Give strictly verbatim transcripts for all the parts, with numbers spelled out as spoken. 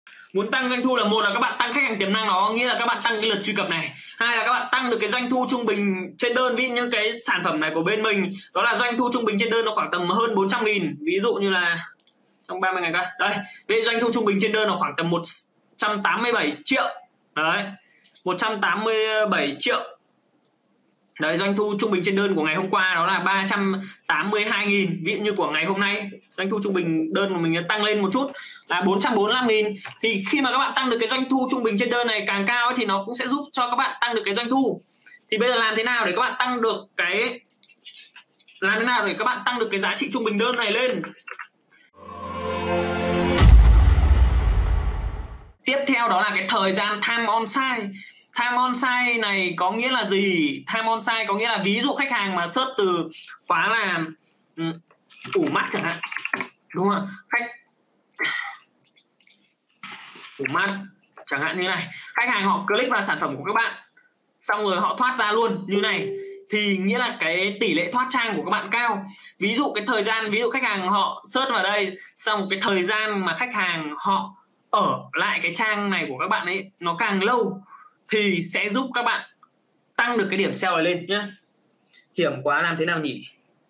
Muốn tăng doanh thu là một là các bạn tăng khách hàng tiềm năng, nó nghĩa là các bạn tăng cái lượt truy cập này. Hai là các bạn tăng được cái doanh thu trung bình trên đơn. Ví dụ như cái sản phẩm này của bên mình đó là doanh thu trung bình trên đơn nó khoảng tầm hơn bốn trăm nghìn. Ví dụ như là trong ba mươi ngày coi. Đây, đây doanh thu trung bình trên đơn là khoảng tầm một trăm tám mươi bảy triệu. Đấy, một trăm tám mươi bảy triệu. Đấy, doanh thu trung bình trên đơn của ngày hôm qua đó là ba trăm tám mươi hai nghìn. Ví dụ như của ngày hôm nay doanh thu trung bình đơn của mình tăng lên một chút là bốn trăm bốn mươi lăm nghìn. Thì khi mà các bạn tăng được cái doanh thu trung bình trên đơn này càng cao ấy, thì nó cũng sẽ giúp cho các bạn tăng được cái doanh thu. Thì bây giờ làm thế nào để các bạn tăng được cái làm thế nào để các bạn tăng được cái giá trị trung bình đơn này lên? Tiếp theo đó là cái thời gian time on site. Time on site này có nghĩa là gì? Time on site có nghĩa là ví dụ khách hàng mà search từ khóa là um, ủ mắt chẳng hạn, đúng không? Khách ủ mắt chẳng hạn như này, khách hàng họ click vào sản phẩm của các bạn xong rồi họ thoát ra luôn như này, thì nghĩa là cái tỷ lệ thoát trang của các bạn cao. Ví dụ cái thời gian, ví dụ khách hàng họ search vào đây, xong cái thời gian mà khách hàng họ ở lại cái trang này của các bạn ấy nó càng lâu thì sẽ giúp các bạn tăng được cái điểm sale này lên nhé. Hiểm quá, làm thế nào nhỉ?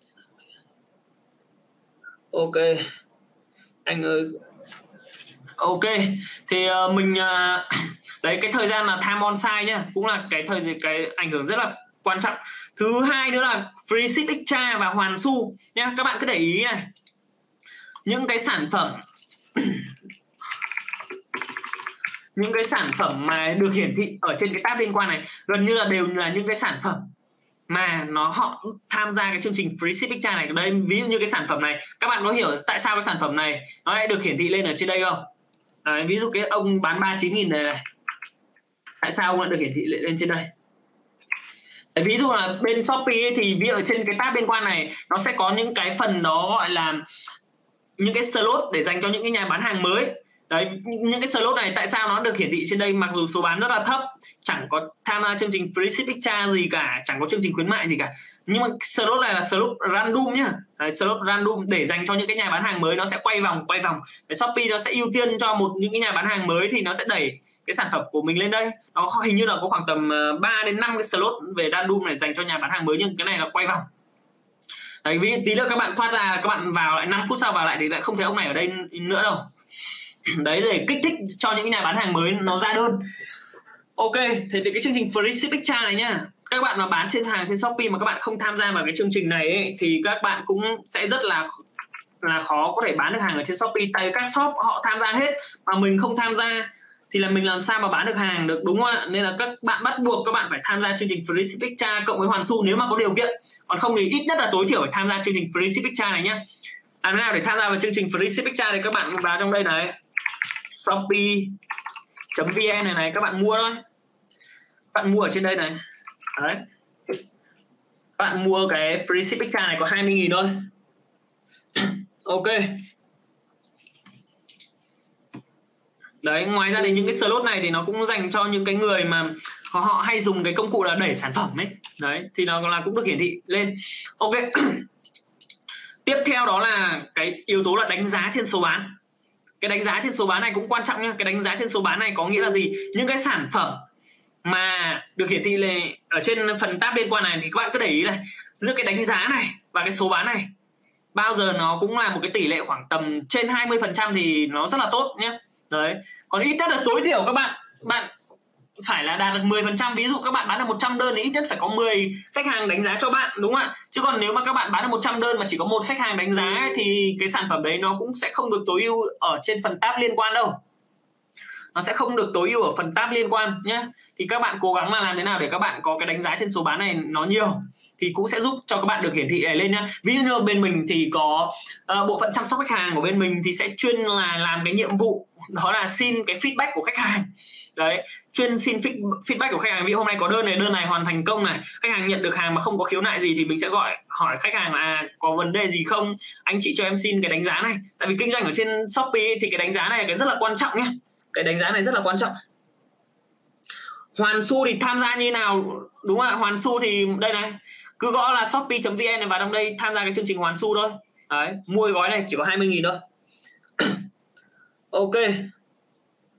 Ok anh ơi. Ok thì uh, mình uh, đấy, cái thời gian là time on site nhá, cũng là cái thời cái ảnh hưởng rất là quan trọng. Thứ hai nữa là free ship extra và hoàn xu nhá. Các bạn cứ để ý này, những cái sản phẩm những cái sản phẩm mà được hiển thị ở trên cái tab liên quan này gần như là đều là những cái sản phẩm mà nó họ tham gia cái chương trình free ship extra này. Đây, ví dụ như cái sản phẩm này, các bạn có hiểu tại sao cái sản phẩm này nó lại được hiển thị lên ở trên đây không? Đấy, ví dụ cái ông bán ba mươi chín nghìn này này, tại sao ông lại được hiển thị lên trên đây? Đấy, ví dụ là bên Shopee ấy, thì ví dụ ở trên cái tab liên quan này nó sẽ có những cái phần đó gọi là những cái slot để dành cho những cái nhà bán hàng mới. Đấy, những cái slot này tại sao nó được hiển thị trên đây mặc dù số bán rất là thấp, chẳng có tham gia chương trình free ship extra gì cả, chẳng có chương trình khuyến mại gì cả, nhưng mà slot này là slot random nhá. Đấy, slot random để dành cho những cái nhà bán hàng mới, nó sẽ quay vòng quay vòng. Đấy, Shopee nó sẽ ưu tiên cho một những cái nhà bán hàng mới thì nó sẽ đẩy cái sản phẩm của mình lên đây. Nó hình như là có khoảng tầm ba đến năm cái slot về random này dành cho nhà bán hàng mới, nhưng cái này là quay vòng. Đấy, vì tí nữa các bạn thoát ra, các bạn vào lại năm phút sau vào lại thì lại không thấy ông này ở đây nữa đâu. Đấy, để kích thích cho những nhà bán hàng mới nó ra đơn. Ok, thì cái chương trình free ship extra này nhá, các bạn mà bán trên hàng trên Shopee mà các bạn không tham gia vào cái chương trình này ấy, thì các bạn cũng sẽ rất là là khó có thể bán được hàng ở trên Shopee. Tại các shop họ tham gia hết mà mình không tham gia thì là mình làm sao mà bán được hàng được, đúng không ạ? Nên là các bạn bắt buộc các bạn phải tham gia chương trình free ship extra cộng với hoàn xu nếu mà có điều kiện, còn không thì ít nhất là tối thiểu phải tham gia chương trình free ship extra này nhá. Làm nào để tham gia vào chương trình free ship extra thì các bạn vào trong đây này, shopee.vn này này, các bạn mua thôi. Các bạn mua ở trên đây này. Đấy, các bạn mua cái free ship extra này có hai mươi nghìn thôi. Ok. Đấy, ngoài ra thì những cái slot này thì nó cũng dành cho những cái người mà họ, họ hay dùng cái công cụ là đẩy sản phẩm ấy. Đấy, thì nó là cũng được hiển thị lên. Ok. Tiếp theo đó là cái yếu tố là đánh giá trên số bán. Cái đánh giá trên số bán này cũng quan trọng nhá. Cái đánh giá trên số bán này có nghĩa là gì? Những cái sản phẩm mà được hiển thị lên ở trên phần tab liên quan này thì các bạn cứ để ý này, giữa cái đánh giá này và cái số bán này bao giờ nó cũng là một cái tỷ lệ khoảng tầm trên hai mươi phần trăm thì nó rất là tốt nhé. Đấy, còn ít nhất là tối thiểu các bạn bạn phải là đạt được mười phần trăm. Ví dụ các bạn bán được một trăm đơn thì ít nhất phải có mười khách hàng đánh giá cho bạn, đúng không ạ? Chứ còn nếu mà các bạn bán được một trăm đơn mà chỉ có một khách hàng đánh giá ấy, thì cái sản phẩm đấy nó cũng sẽ không được tối ưu ở trên phần tab liên quan đâu. Nó sẽ không được tối ưu ở phần tab liên quan nhé. Thì các bạn cố gắng là làm thế nào để các bạn có cái đánh giá trên số bán này nó nhiều thì cũng sẽ giúp cho các bạn được hiển thị này lên nhá. Ví dụ như bên mình thì có uh, bộ phận chăm sóc khách hàng của bên mình thì sẽ chuyên là làm cái nhiệm vụ đó là xin cái feedback của khách hàng. Đấy, chuyên xin feedback của khách hàng. Ví dụ hôm nay có đơn này, đơn này hoàn thành công này, khách hàng nhận được hàng mà không có khiếu nại gì thì mình sẽ gọi hỏi khách hàng là có vấn đề gì không, anh chị cho em xin cái đánh giá này. Tại vì kinh doanh ở trên Shopee thì cái đánh giá này là cái rất là quan trọng nhé. Cái đánh giá này rất là quan trọng. Hoàn xu thì tham gia như nào, đúng không ạ? Hoàn xu thì đây này, cứ gõ là shopee.vn này vào trong đây tham gia cái chương trình hoàn xu thôi. Đấy, mua cái gói này chỉ có hai mươi nghìn thôi. Ok.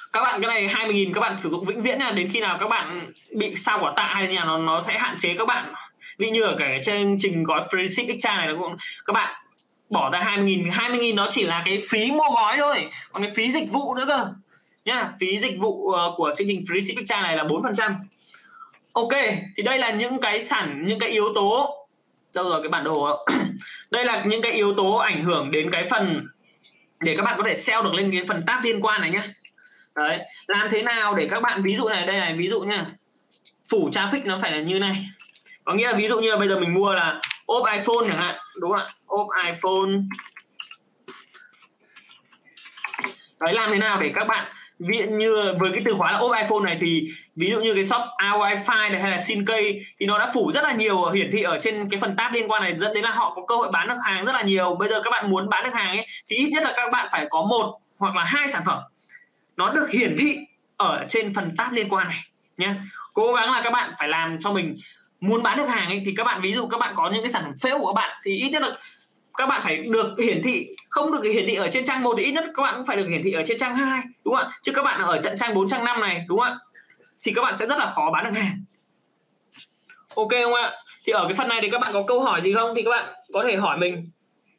Các bạn cái này hai mươi nghìn các bạn sử dụng vĩnh viễn nha, đến khi nào các bạn bị sao quả tạ hay là nó nó sẽ hạn chế các bạn. Ví như ở cái chương trình gói free ship extra này, cũng các bạn bỏ ra hai mươi nghìn, hai mươi nghìn đó chỉ là cái phí mua gói thôi, còn cái phí dịch vụ nữa cơ nhá. Phí dịch vụ của chương trình free ship extra này là bốn phần trăm. Ok, thì đây là những cái sản những cái yếu tố. Đâu rồi cái bản đồ. Đây là những cái yếu tố ảnh hưởng đến cái phần để các bạn có thể sell được lên cái phần tab liên quan này nhé. Đấy, làm thế nào để các bạn, ví dụ này, đây này, ví dụ nha, phủ traffic nó phải là như này. Có nghĩa là ví dụ như là bây giờ mình mua là ốp iPhone chẳng hạn, đúng không ạ? Ốp iPhone. Đấy, làm thế nào để các bạn, ví dụ như với cái từ khóa là ốp iPhone này thì ví dụ như cái shop a wifi này hay là Syncay thì nó đã phủ rất là nhiều hiển thị ở trên cái phần tab liên quan này, dẫn đến là họ có cơ hội bán được hàng rất là nhiều. Bây giờ các bạn muốn bán được hàng ấy thì ít nhất là các bạn phải có một hoặc là hai sản phẩm nó được hiển thị ở trên phần tab liên quan này nhé. Cố gắng là các bạn phải làm cho mình muốn bán được hàng ấy, thì các bạn ví dụ các bạn có những cái sản phẩm fail của các bạn thì ít nhất là các bạn phải được hiển thị, không được hiển thị ở trên trang một thì ít nhất các bạn cũng phải được hiển thị ở trên trang hai, đúng không ạ? Chứ các bạn ở tận trang bốn, trang năm này, đúng không ạ? Thì các bạn sẽ rất là khó bán được hàng. Ok không ạ? Thì ở cái phần này thì các bạn có câu hỏi gì không thì các bạn có thể hỏi mình.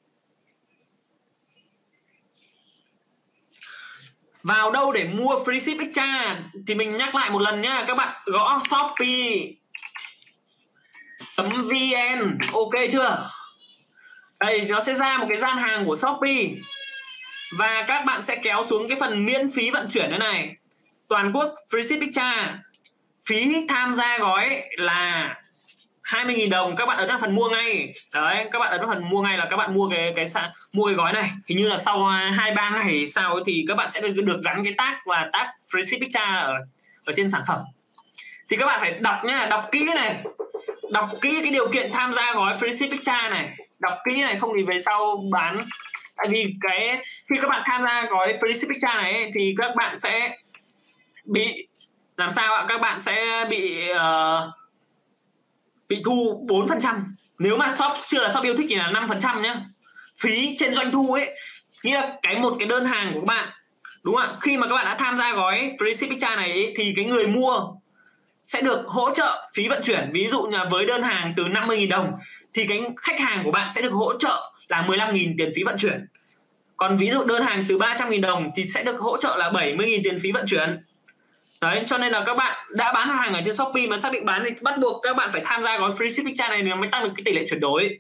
Vào đâu để mua free ship extra thì mình nhắc lại một lần nhá, các bạn gõ shopee chấm vn, ok chưa? Đây, nó sẽ ra một cái gian hàng của Shopee và các bạn sẽ kéo xuống cái phần miễn phí vận chuyển thế này, toàn quốc free ship extra, phí tham gia gói là hai mươi nghìn đồng. Các bạn ấn vào phần mua ngay. Đấy, các bạn ấn vào phần mua ngay là các bạn mua cái cái mua cái gói này. Hình như là sau hai ba ngày sau ấy, thì các bạn sẽ được, được gắn cái tag và tag free ship extra ở ở trên sản phẩm. Thì các bạn phải đọc nhá, đọc kỹ này. Đọc kỹ cái điều kiện tham gia gói free ship extra này. Đọc kỹ này, không thì về sau bán. Tại vì cái khi các bạn tham gia gói free ship extra này ấy, thì các bạn sẽ bị làm sao ạ? Các bạn sẽ bị uh, bị thu bốn phần trăm. Nếu mà shop chưa là shop yêu thích thì là năm phần trăm nhá. Phí trên doanh thu ấy, nghĩa là cái một cái đơn hàng của các bạn, đúng không ạ? Khi mà các bạn đã tham gia gói free ship extra này ấy, thì cái người mua sẽ được hỗ trợ phí vận chuyển. Ví dụ như với đơn hàng từ năm mươi nghìn đồng thì cái khách hàng của bạn sẽ được hỗ trợ là mười lăm nghìn tiền phí vận chuyển. Còn ví dụ đơn hàng từ ba trăm nghìn đồng thì sẽ được hỗ trợ là bảy mươi nghìn tiền phí vận chuyển. Đấy, cho nên là các bạn đã bán hàng ở trên Shopee mà xác định bán thì bắt buộc các bạn phải tham gia gói free ship extra này mới tăng được cái tỷ lệ chuyển đổi.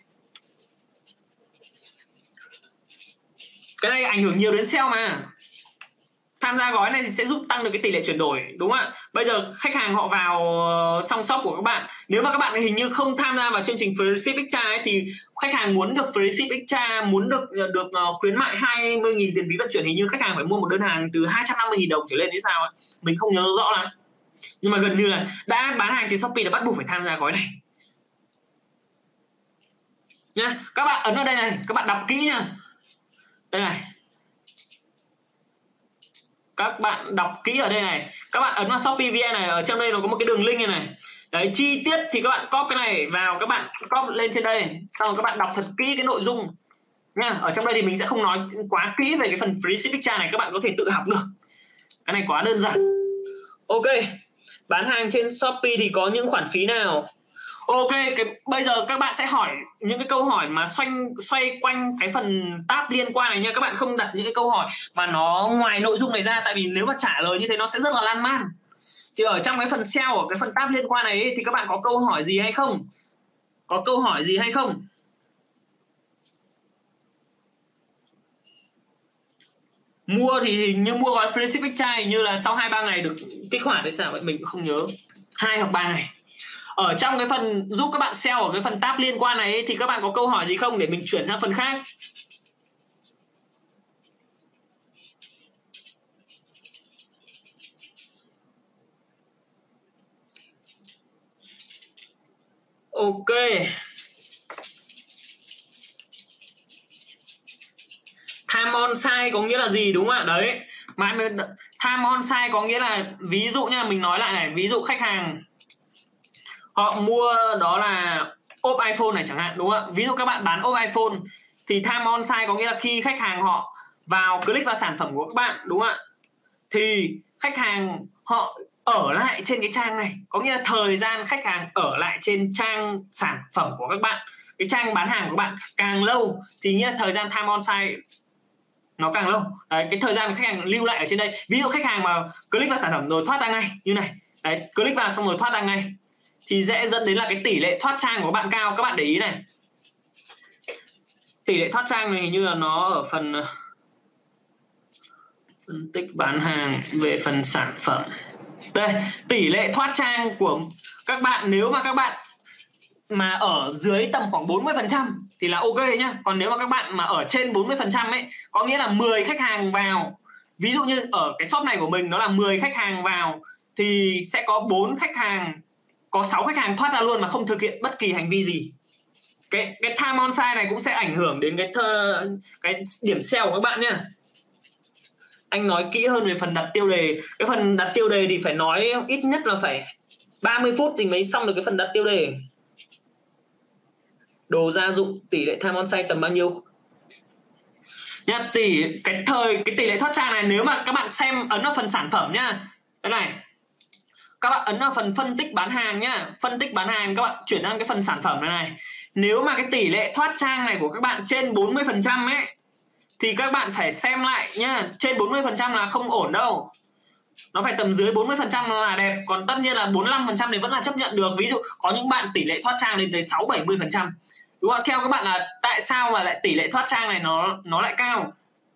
Cái này ảnh hưởng nhiều đến sale mà. Tham gia gói này thì sẽ giúp tăng được cái tỷ lệ chuyển đổi, đúng không ạ? Bây giờ khách hàng họ vào trong shop của các bạn, nếu mà các bạn hình như không tham gia vào chương trình free ship extra ấy, thì khách hàng muốn được free ship extra, muốn được được khuyến mại hai mươi nghìn tiền phí vận chuyển, hình như khách hàng phải mua một đơn hàng từ hai trăm năm mươi nghìn đồng trở lên hay sao ấy. Mình không nhớ rõ lắm. Nhưng mà gần như là đã bán hàng trên Shopee là bắt buộc phải tham gia gói này. Nhá, các bạn ấn vào đây này, các bạn đọc kỹ nha. Đây này. Các bạn đọc kỹ ở đây này, các bạn ấn vào Shopee vê en này, ở trong đây nó có một cái đường link này này. Đấy, chi tiết thì các bạn copy cái này vào, các bạn copy lên trên đây, xong rồi các bạn đọc thật kỹ cái nội dung nha. Ở trong đây thì mình sẽ không nói quá kỹ về cái phần free ship extra này, các bạn có thể tự học được. Cái này quá đơn giản. Ok, bán hàng trên Shopee thì có những khoản phí nào? Ok, cái bây giờ các bạn sẽ hỏi những cái câu hỏi mà xoay xoay quanh cái phần tab liên quan này nha. Các bạn không đặt những cái câu hỏi mà nó ngoài nội dung này ra, tại vì nếu mà trả lời như thế nó sẽ rất là lan man. Thì ở trong cái phần sale, ở cái phần tab liên quan này ấy, thì các bạn có câu hỏi gì hay không? Có câu hỏi gì hay không? Mua thì như mua gói free ship extra như là sau hai ba ngày được kích hoạt hay sao vậy, mình cũng không nhớ. hai hoặc ba ngày. Ở trong cái phần giúp các bạn sell ở cái phần tab liên quan này ấy, thì các bạn có câu hỏi gì không để mình chuyển sang phần khác? Ok. Time on site có nghĩa là gì, đúng không ạ? Đấy. Mà time on site có nghĩa là, ví dụ nha, mình nói lại này, ví dụ khách hàng họ mua đó là ốp iPhone này chẳng hạn, đúng không ạ? Ví dụ các bạn bán ốp iPhone thì time on site có nghĩa là khi khách hàng họ vào click vào sản phẩm của các bạn, đúng không ạ? Thì khách hàng họ ở lại trên cái trang này, có nghĩa là thời gian khách hàng ở lại trên trang sản phẩm của các bạn, cái trang bán hàng của bạn càng lâu thì nghĩa là thời gian time on site nó càng lâu. Đấy, cái thời gian khách hàng lưu lại ở trên đây, ví dụ khách hàng mà click vào sản phẩm rồi thoát ra ngay như này, đấy, click vào xong rồi thoát ra ngay thì sẽ dẫn đến là cái tỷ lệ thoát trang của các bạn cao. Các bạn để ý này, tỷ lệ thoát trang này hình như là nó ở phần phân tích bán hàng về phần sản phẩm. Đây, tỷ lệ thoát trang của các bạn nếu mà các bạn mà ở dưới tầm khoảng bốn mươi phần trăm thì là ok nhá. Còn nếu mà các bạn mà ở trên bốn mươi phần trăm ấy, có nghĩa là mười khách hàng vào, ví dụ như ở cái shop này của mình nó là mười khách hàng vào thì sẽ có bốn khách hàng, có sáu khách hàng thoát ra luôn mà không thực hiện bất kỳ hành vi gì. Cái cái time on site này cũng sẽ ảnh hưởng đến cái thơ, cái điểm sale của các bạn nhá. Anh nói kỹ hơn về phần đặt tiêu đề. Cái phần đặt tiêu đề thì phải nói ít nhất là phải ba mươi phút thì mới xong được cái phần đặt tiêu đề. Đồ gia dụng tỷ lệ time on site tầm bao nhiêu nhá, tỷ cái thời cái tỷ lệ thoát trang này nếu mà các bạn xem ấn vào phần sản phẩm nhá, cái này các bạn ấn vào phần phân tích bán hàng nhá, phân tích bán hàng các bạn chuyển sang cái phần sản phẩm này này. Nếu mà cái tỷ lệ thoát trang này của các bạn trên bốn mươi phần trăm ấy thì các bạn phải xem lại nhá, trên bốn mươi phần trăm là không ổn đâu. Nó phải tầm dưới bốn mươi phần trăm là đẹp, còn tất nhiên là bốn mươi lăm phần trăm thì vẫn là chấp nhận được. Ví dụ có những bạn tỷ lệ thoát trang lên tới sáu bảy mươi phần trăm. Đúng không? Theo các bạn là tại sao mà lại tỷ lệ thoát trang này nó nó lại cao?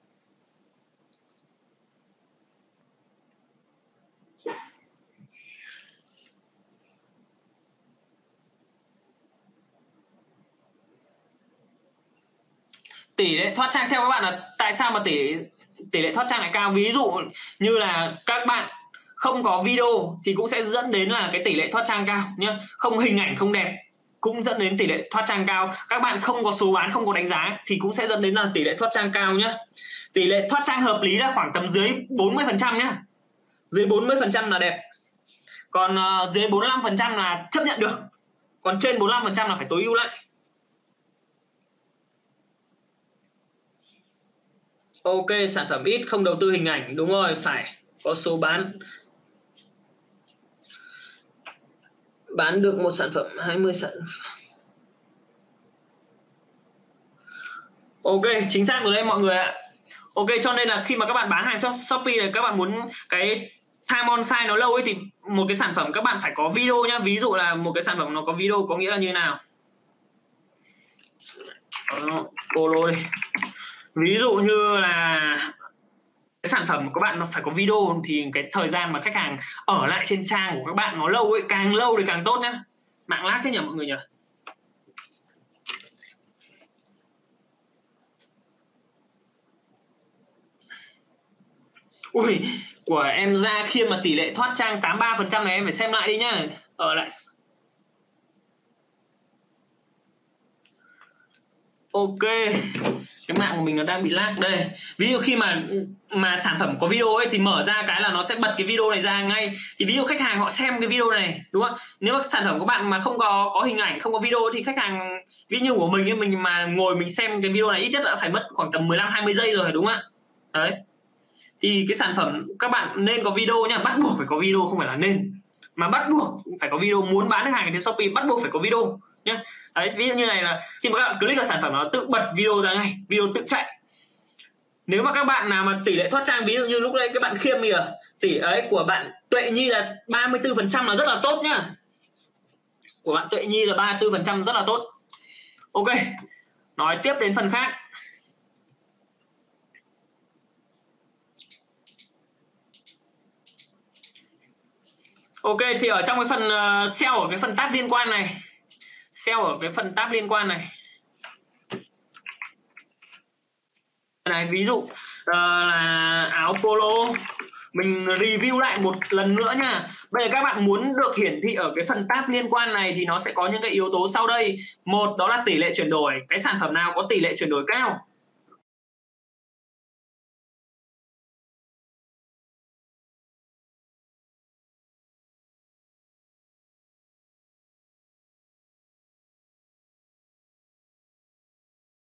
Tỷ lệ thoát trang theo các bạn là tại sao mà tỷ tỷ lệ thoát trang lại cao? Ví dụ như là các bạn không có video thì cũng sẽ dẫn đến là cái tỷ lệ thoát trang cao nhá. Không hình ảnh không đẹp cũng dẫn đến tỷ lệ thoát trang cao. Các bạn không có số bán, không có đánh giá thì cũng sẽ dẫn đến là tỷ lệ thoát trang cao nhá. Tỷ lệ thoát trang hợp lý là khoảng tầm dưới bốn mươi phần trăm nhá. Dưới bốn mươi phần trăm là đẹp. Còn uh, dưới bốn mươi lăm phần trăm là chấp nhận được. Còn trên bốn mươi lăm phần trăm là phải tối ưu lại. Ok, sản phẩm ít, không đầu tư hình ảnh. Đúng rồi, phải có số bán. Bán được một sản phẩm, hai mươi sản phẩm. Ok, chính xác rồi đấy mọi người ạ. Ok, cho nên là khi mà các bạn bán hàng Shopee này, các bạn muốn cái time on site nó lâu ấy thì một cái sản phẩm các bạn phải có video nhá. Ví dụ là một cái sản phẩm nó có video có nghĩa là như thế nào? Polo đi. Ví dụ như là cái sản phẩm của các bạn nó phải có video thì cái thời gian mà khách hàng ở lại trên trang của các bạn nó lâu ấy, càng lâu thì càng tốt nhá. Mạng lag thế nhỉ mọi người nhỉ? Ui, của em ra khi mà tỷ lệ thoát trang tám mươi ba phần trăm này em phải xem lại đi nhá. Ở lại. Ok, cái mạng của mình nó đang bị lag đây. Ví dụ khi mà mà sản phẩm có video ấy thì mở ra cái là nó sẽ bật cái video này ra ngay. Thì ví dụ khách hàng họ xem cái video này, đúng không? Nếu mà sản phẩm của bạn mà không có có hình ảnh, không có video thì khách hàng, ví như của mình ấy, mình mà ngồi mình xem cái video này ít nhất đã phải mất khoảng tầm mười lăm hai mươi giây rồi, đúng không ạ? Đấy. Thì cái sản phẩm các bạn nên có video nha, bắt buộc phải có video, không phải là nên, mà bắt buộc phải có video. Muốn bán được hàng trên Shopee bắt buộc phải có video nhá. Đấy, ví dụ như này là khi mà các bạn click vào sản phẩm nó tự bật video ra ngay, video tự chạy. Nếu mà các bạn nào mà tỷ lệ thoát trang, ví dụ như lúc đấy các bạn Khiêm kìa, tỷ ấy của bạn Tuệ Nhi là ba mươi tư phần trăm là rất là tốt nhá. Của bạn Tuệ Nhi là ba mươi tư phần trăm rất là tốt. Ok, nói tiếp đến phần khác. Ok, thì ở trong cái phần uh, sale ở cái phần tab liên quan này, sale ở cái phần tab liên quan này, này ví dụ uh, là áo polo, mình review lại một lần nữa nha. Bây giờ các bạn muốn được hiển thị ở cái phần tab liên quan này thì nó sẽ có những cái yếu tố sau đây. Một, đó là tỷ lệ chuyển đổi. Cái sản phẩm nào có tỷ lệ chuyển đổi cao?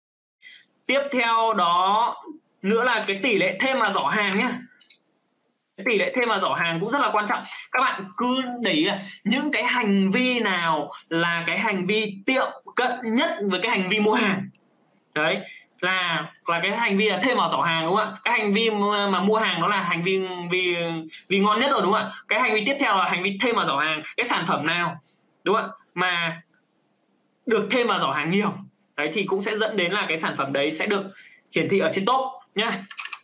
Tiếp theo đó nữa là cái tỷ lệ thêm vào giỏ hàng nhá. tỷ lệ thêm vào giỏ hàng cũng rất là quan trọng. Các bạn cứ để ý là những cái hành vi nào là cái hành vi tiệm cận nhất với cái hành vi mua hàng. Đấy, là là cái hành vi là thêm vào giỏ hàng, đúng không ạ? Cái hành vi mà, mà mua hàng nó là hành vi vì vì ngon nhất rồi, đúng không ạ? Cái hành vi tiếp theo là hành vi thêm vào giỏ hàng. Cái sản phẩm nào, đúng không ạ, mà được thêm vào giỏ hàng nhiều, đấy thì cũng sẽ dẫn đến là cái sản phẩm đấy sẽ được hiển thị ở trên top nhá.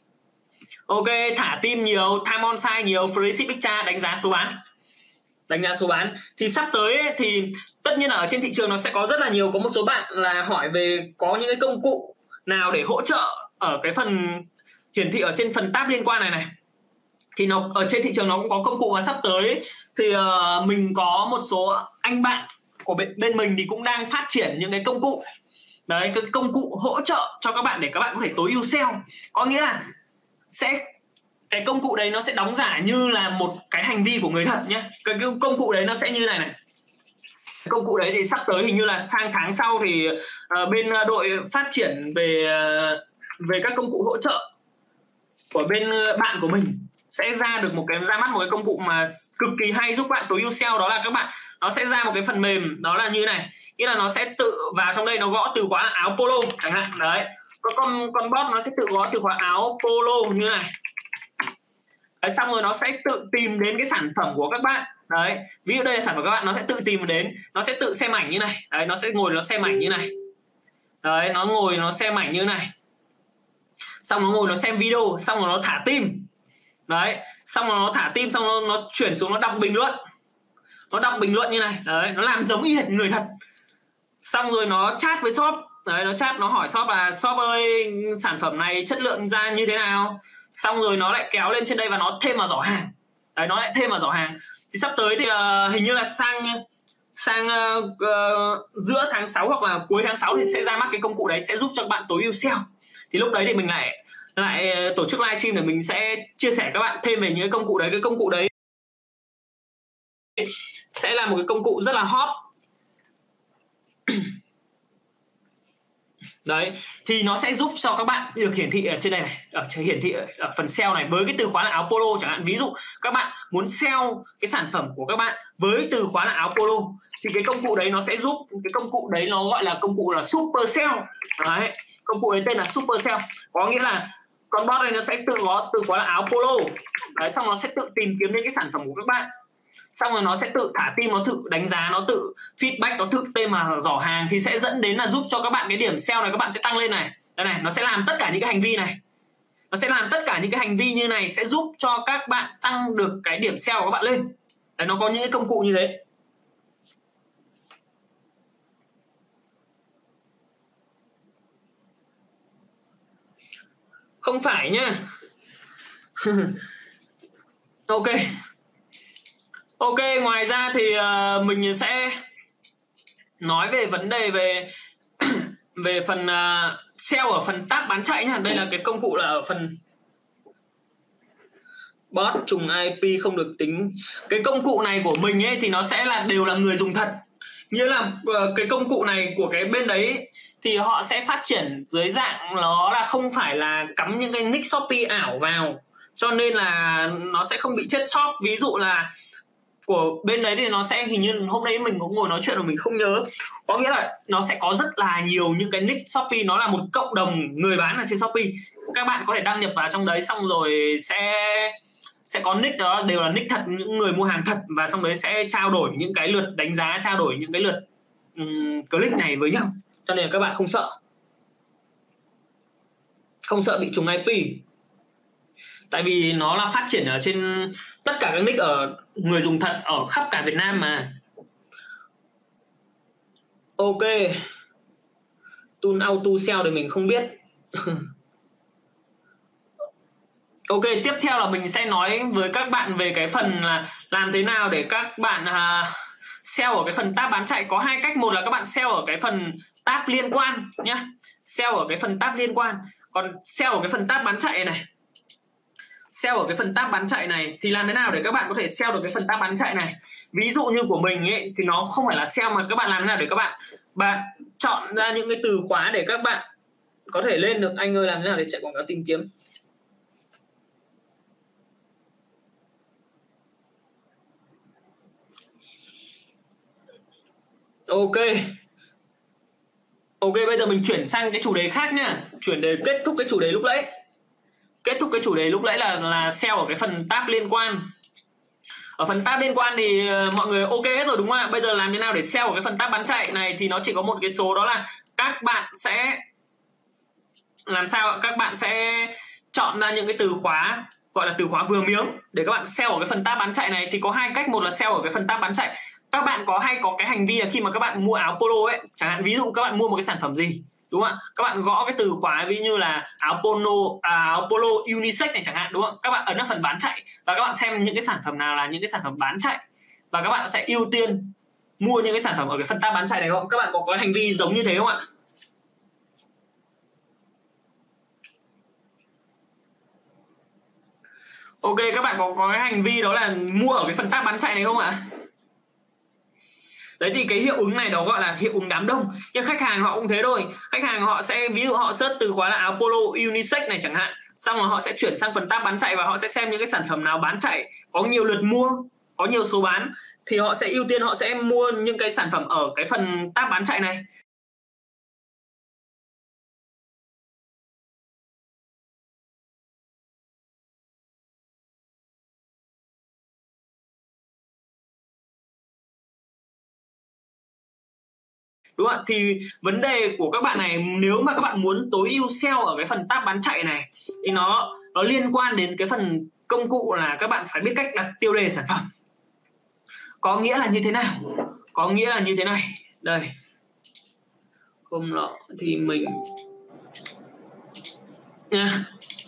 Ok, thả tim nhiều, time on site nhiều, free shipping charge, đánh giá số bán. Đánh giá số bán thì sắp tới ấy, thì tất nhiên là ở trên thị trường nó sẽ có rất là nhiều, có một số bạn là hỏi về có những cái công cụ nào để hỗ trợ ở cái phần hiển thị ở trên phần tab liên quan này này. Thì nó ở trên thị trường nó cũng có công cụ, và sắp tới ấy, thì uh, mình có một số anh bạn của bên, bên mình thì cũng đang phát triển những cái công cụ. Đấy, cái công cụ hỗ trợ cho các bạn để các bạn có thể tối ưu sale. Có nghĩa là sẽ cái công cụ đấy nó sẽ đóng giả như là một cái hành vi của người thật nhé. Cái, cái công cụ đấy nó sẽ như này này. Cái công cụ đấy thì sắp tới hình như là sang tháng sau thì uh, bên đội phát triển về uh, về các công cụ hỗ trợ của bên bạn của mình sẽ ra được một cái ra mắt một cái công cụ mà cực kỳ hay giúp bạn tối ưu sale. Đó là các bạn nó sẽ ra một cái phần mềm đó là như này, nghĩa là nó sẽ tự vào trong đây nó gõ từ khóa là áo polo chẳng hạn. Đấy, có con con bot nó sẽ tự gõ từ khóa áo polo như này. Đấy, xong rồi nó sẽ tự tìm đến cái sản phẩm của các bạn. Đấy, ví dụ đây là sản phẩm của các bạn, nó sẽ tự tìm đến, nó sẽ tự xem ảnh như này. Đấy, nó sẽ ngồi nó xem ảnh như này. Đấy, nó ngồi nó xem ảnh như này. Xong nó ngồi nó xem video, xong rồi nó thả tim. Đấy, xong rồi nó thả tim, xong nó, nó chuyển xuống nó đọc bình luận. Nó đọc bình luận như này. Đấy, nó làm giống y hệt người thật. Xong rồi nó chat với shop. Đấy, nó chat, nó hỏi shop là shop ơi, sản phẩm này chất lượng ra như thế nào. Xong rồi nó lại kéo lên trên đây và nó thêm vào giỏ hàng. Đấy, nó lại thêm vào giỏ hàng. Thì sắp tới thì uh, hình như là sang sang uh, uh, giữa tháng sáu hoặc là cuối tháng sáu thì sẽ ra mắt cái công cụ đấy, sẽ giúp cho các bạn tối ưu sale. Thì lúc đấy thì mình lại lại tổ chức livestream để mình sẽ chia sẻ các bạn thêm về những cái công cụ đấy. Cái công cụ đấy sẽ là một cái công cụ rất là hot. Đấy, thì nó sẽ giúp cho các bạn được hiển thị ở trên đây này, ở hiển thị ở phần sale này với cái từ khóa là áo polo chẳng hạn. Ví dụ các bạn muốn sell cái sản phẩm của các bạn với từ khóa là áo polo thì cái công cụ đấy nó sẽ giúp, cái công cụ đấy nó gọi là công cụ là super sell. Đấy, công cụ đấy tên là super sell, có nghĩa là con bot này nó sẽ tự có từ khóa là áo polo. Đấy, xong nó sẽ tự tìm kiếm đến cái sản phẩm của các bạn, xong rồi nó sẽ tự thả tim, nó tự đánh giá, nó tự feedback, nó tự tên mà giỏ hàng, thì sẽ dẫn đến là giúp cho các bạn cái điểm sale này các bạn sẽ tăng lên này. Đây này, nó sẽ làm tất cả những cái hành vi này, nó sẽ làm tất cả những cái hành vi như này sẽ giúp cho các bạn tăng được cái điểm sale của các bạn lên. Đấy, nó có những cái công cụ như thế. Không phải nhá. Ok. Ok, ngoài ra thì uh, mình sẽ nói về vấn đề về về phần uh, sale ở phần tab bán chạy nhá. Đây là cái công cụ là ở phần bot trùng i pê không được tính. Cái công cụ này của mình ấy thì nó sẽ là đều là người dùng thật. Như là uh, cái công cụ này của cái bên đấy thì họ sẽ phát triển dưới dạng nó là không phải là cắm những cái nick Shopee ảo vào, cho nên là nó sẽ không bị chết shop. Ví dụ là của bên đấy thì nó sẽ, hình như hôm nay mình cũng ngồi nói chuyện mà mình không nhớ, có nghĩa là nó sẽ có rất là nhiều những cái nick Shopee, nó là một cộng đồng người bán ở trên Shopee. Các bạn có thể đăng nhập vào trong đấy, xong rồi sẽ sẽ có nick đó đều là nick thật, những người mua hàng thật, và xong đấy sẽ trao đổi những cái lượt đánh giá, trao đổi những cái lượt um, click này với nhau, cho nên là các bạn không sợ không sợ bị trùng i pê, tại vì nó là phát triển ở trên tất cả các nick ở người dùng thật ở khắp cả Việt Nam mà. Ok, tool auto sell thì mình không biết. Ok, tiếp theo là mình sẽ nói với các bạn về cái phần là làm thế nào để các bạn uh, sell ở cái phần tab bán chạy. Có hai cách, một là các bạn sell ở cái phần tab liên quan nhá, sell ở cái phần tab liên quan. Còn sell ở cái phần tab bán chạy này, sell ở cái phần tab bán chạy này thì làm thế nào để các bạn có thể sell được cái phần tab bán chạy này. Ví dụ như của mình ấy thì nó không phải là sell, mà các bạn làm thế nào để các bạn bạn chọn ra những cái từ khóa để các bạn có thể lên được. Anh ơi, làm thế nào để chạy quảng cáo tìm kiếm? Ok. Ok, bây giờ mình chuyển sang cái chủ đề khác nhá. Chuyển đề kết thúc cái chủ đề lúc nãy. Kết thúc cái chủ đề lúc nãy là là sell ở cái phần tab liên quan. Ở phần tab liên quan thì uh, mọi người ok hết rồi đúng không ạ? Bây giờ làm thế nào để sell ở cái phần tab bán chạy này thì nó chỉ có một cái số, đó là các bạn sẽ làm sao các bạn sẽ chọn ra những cái từ khóa gọi là từ khóa vừa miếng để các bạn sell ở cái phần tab bán chạy này. Thì có hai cách, một là sell ở cái phần tab bán chạy. Các bạn có hay có cái hành vi là khi mà các bạn mua áo polo ấy, chẳng hạn ví dụ các bạn mua một cái sản phẩm gì đúng không ạ, các bạn gõ cái từ khóa ví như là áo polo à, áo polo unisex này chẳng hạn đúng không, các bạn ấn vào phần bán chạy và các bạn xem những cái sản phẩm nào là những cái sản phẩm bán chạy và các bạn sẽ ưu tiên mua những cái sản phẩm ở cái phần tab bán chạy này không? Các bạn có có hành vi giống như thế không ạ? Ok, các bạn có có cái hành vi đó là mua ở cái phần tab bán chạy này không ạ? Đấy thì cái hiệu ứng này đó gọi là hiệu ứng đám đông. Nhưng khách hàng họ cũng thế thôi. Khách hàng họ sẽ ví dụ họ search từ khóa là áo polo unisex này chẳng hạn, xong rồi họ sẽ chuyển sang phần tab bán chạy và họ sẽ xem những cái sản phẩm nào bán chạy, có nhiều lượt mua, có nhiều số bán thì họ sẽ ưu tiên họ sẽ mua những cái sản phẩm ở cái phần tab bán chạy này. Đúng không ạ? Thì vấn đề của các bạn này, nếu mà các bạn muốn tối ưu sell ở cái phần tab bán chạy này thì nó nó liên quan đến cái phần công cụ là các bạn phải biết cách đặt tiêu đề sản phẩm. Có nghĩa là như thế nào? Có nghĩa là như thế này. Đây. Hôm nọ thì mình nha.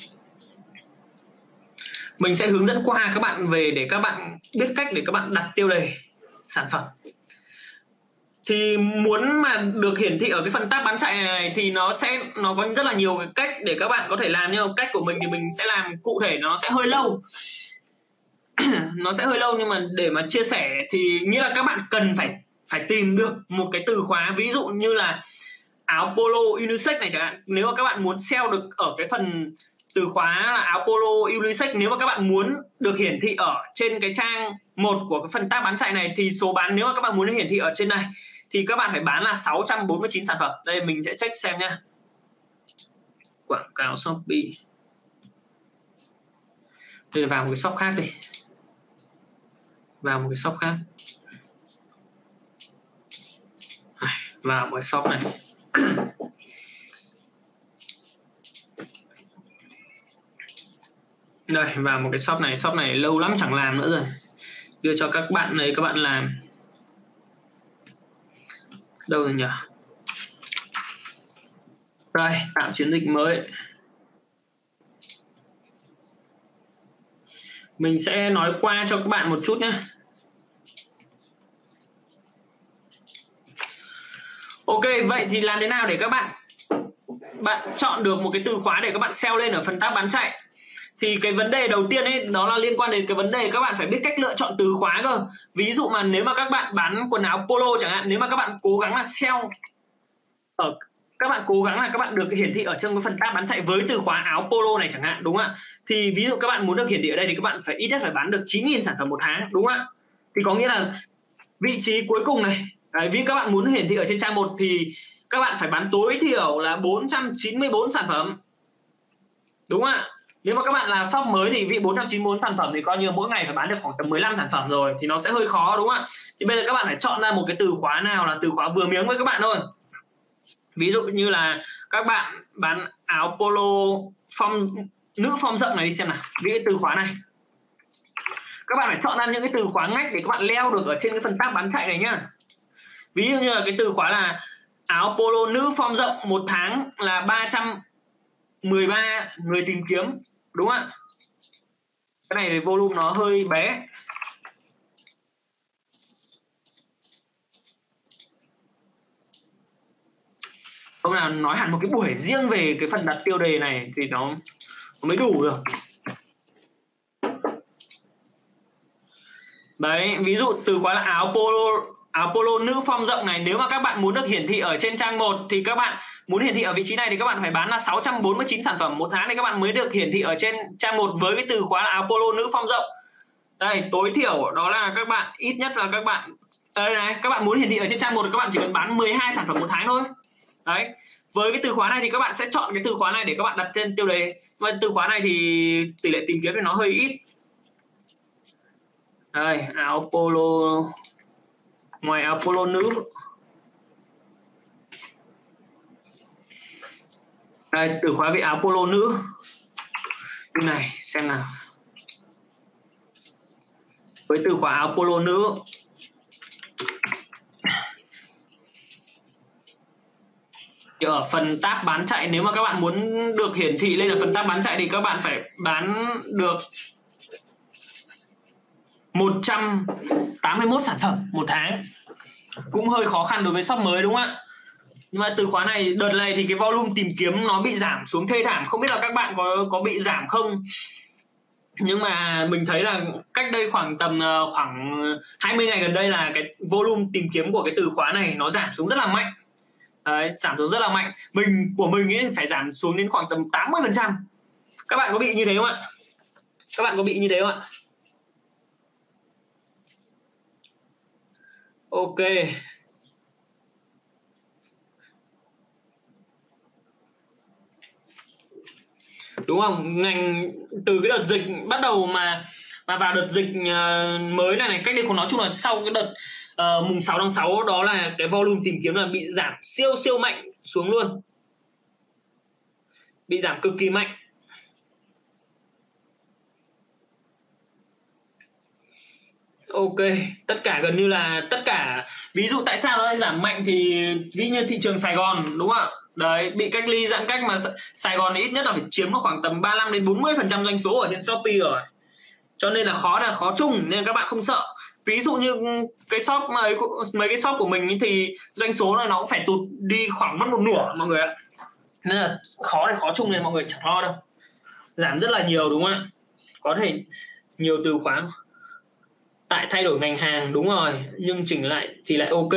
Mình sẽ hướng dẫn qua các bạn về để các bạn biết cách để các bạn đặt tiêu đề sản phẩm. Thì muốn mà được hiển thị ở cái phần tab bán chạy này thì nó sẽ nó có rất là nhiều cách để các bạn có thể làm, nhưng cách của mình thì mình sẽ làm cụ thể, nó sẽ hơi lâu. Nó sẽ hơi lâu nhưng mà để mà chia sẻ thì nghĩa là các bạn cần phải phải tìm được một cái từ khóa, ví dụ như là áo polo unisex này chẳng hạn. Nếu mà các bạn muốn sell được ở cái phần từ khóa là áo polo unisex, nếu mà các bạn muốn được hiển thị ở trên cái trang một của cái phần tab bán chạy này thì số bán, nếu mà các bạn muốn hiển thị ở trên này thì các bạn phải bán là sáu trăm bốn mươi chín sản phẩm. Đây mình sẽ check xem nhá. Quảng cáo Shopee. Đây là vào một cái shop khác đi. Vào một cái shop khác. Vào một cái shop này. Đây, vào một cái shop này. Shop này lâu lắm chẳng làm nữa rồi. Đưa cho các bạn này, các bạn làm. Đâu rồi nhỉ? Đây, tạo chiến dịch mới. Mình sẽ nói qua cho các bạn một chút nhé. Ok, vậy thì làm thế nào để các bạn bạn chọn được một cái từ khóa để các bạn sell lên ở phần tab bán chạy? Thì cái vấn đề đầu tiên ấy đó là liên quan đến cái vấn đề các bạn phải biết cách lựa chọn từ khóa cơ. Ví dụ mà nếu mà các bạn bán quần áo polo chẳng hạn, nếu mà các bạn cố gắng là sell ở các bạn cố gắng là các bạn được hiển thị ở trong cái phần tab bán chạy với từ khóa áo polo này chẳng hạn, đúng không ạ? Thì ví dụ các bạn muốn được hiển thị ở đây thì các bạn phải ít nhất phải bán được chín nghìn sản phẩm một tháng, đúng không ạ? Thì có nghĩa là vị trí cuối cùng này, đấy, ví dụ các bạn muốn hiển thị ở trên trang một thì các bạn phải bán tối thiểu là bốn trăm chín mươi tư sản phẩm, đúng không ạ? Nếu mà các bạn làm shop mới thì vị bốn trăm chín mươi tư sản phẩm thì coi như mỗi ngày phải bán được khoảng tầm mười lăm sản phẩm rồi, thì nó sẽ hơi khó, đúng không ạ? Thì bây giờ các bạn phải chọn ra một cái từ khóa nào là từ khóa vừa miếng với các bạn thôi. Ví dụ như là các bạn bán áo polo form nữ form rộng này đi xem nào, ví dụ từ khóa này. Các bạn phải chọn ra những cái từ khóa ngách để các bạn leo được ở trên cái phần tab bán chạy này nhá. Ví dụ như là cái từ khóa là áo polo nữ form rộng một tháng là ba trăm mười ba người tìm kiếm, đúng không ạ? Cái này thì volume nó hơi bé. Hôm nào nói hẳn một cái buổi riêng về cái phần đặt tiêu đề này thì nó, nó mới đủ được. Đấy, ví dụ từ khóa là áo polo áo polo nữ form rộng này, nếu mà các bạn muốn được hiển thị ở trên trang một thì các bạn muốn hiển thị ở vị trí này thì các bạn phải bán là sáu trăm bốn mươi chín sản phẩm một tháng thì các bạn mới được hiển thị ở trên trang một với cái từ khóa là áo polo nữ form rộng. Đây, tối thiểu đó là các bạn ít nhất là các bạn Đây này, các bạn muốn hiển thị ở trên trang một, các bạn chỉ cần bán mười hai sản phẩm một tháng thôi. Đấy. Với cái từ khóa này thì các bạn sẽ chọn cái từ khóa này để các bạn đặt tên tiêu đề. Và từ khóa này thì tỷ lệ tìm kiếm thì nó hơi ít. Đây, áo polo, ngoài áo polo nữ. Đây, từ khóa về áo polo nữ. Như này, xem nào. Với từ khóa áo polo nữ, thì ở phần tab bán chạy, nếu mà các bạn muốn được hiển thị lên ở phần tab bán chạy thì các bạn phải bán được một trăm tám mươi mốt sản phẩm một tháng. Cũng hơi khó khăn đối với shop mới đúng không ạ? Nhưng mà từ khóa này đợt này thì cái volume tìm kiếm nó bị giảm xuống thê thảm. Không biết là các bạn có có bị giảm không? Nhưng mà mình thấy là cách đây khoảng tầm khoảng hai mươi ngày gần đây là cái volume tìm kiếm của cái từ khóa này nó giảm xuống rất là mạnh. Đấy, giảm xuống rất là mạnh. Mình của mình ấy phải giảm xuống đến khoảng tầm tám mươi phần trăm. Các bạn có bị như thế không ạ? Các bạn có bị như thế không ạ? Ok. Đúng không? Ngành từ cái đợt dịch bắt đầu mà mà vào đợt dịch mới này này, cách đây còn nói chung là sau cái đợt uh, mùng sáu tháng sáu đó là cái volume tìm kiếm là bị giảm siêu siêu mạnh xuống luôn. Bị giảm cực kỳ mạnh. Ok, tất cả gần như là tất cả. Ví dụ tại sao nó lại giảm mạnh thì ví như thị trường Sài Gòn đúng không ạ? Đấy, bị cách ly giãn cách mà Sài Gòn ít nhất là phải chiếm nó khoảng tầm ba mươi lăm đến bốn mươi phần trăm doanh số ở trên Shopee rồi. Cho nên là khó là khó chung nên các bạn không sợ. Ví dụ như cái shop mấy mấy cái shop của mình thì doanh số này nó cũng phải tụt đi khoảng mất một nửa mọi người ạ. Nên là khó thì khó chung nên mọi người chẳng lo đâu. Giảm rất là nhiều đúng không ạ? Có thể nhiều từ khóa. Tại thay đổi ngành hàng đúng rồi, nhưng chỉnh lại thì lại ok.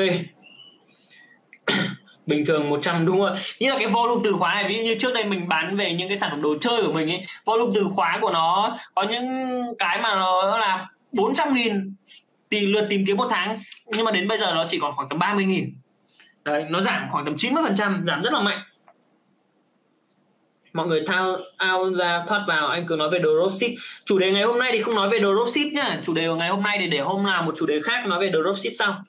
Bình thường một trăm đúng rồi. Như là cái volume từ khóa này, ví dụ như trước đây mình bán về những cái sản phẩm đồ chơi của mình ấy, volume từ khóa của nó có những cái mà nó là bốn trăm nghìn tỷ lượt tìm kiếm một tháng, nhưng mà đến bây giờ nó chỉ còn khoảng tầm ba mươi nghìn. Đấy, nó giảm khoảng tầm chín mươi phần trăm, giảm rất là mạnh. Mọi người thao out ra thoát vào, anh cứ nói về dropship. Chủ đề ngày hôm nay thì không nói về dropship nhá. Chủ đề của ngày hôm nay thì để hôm nào một chủ đề khác nói về dropship sau.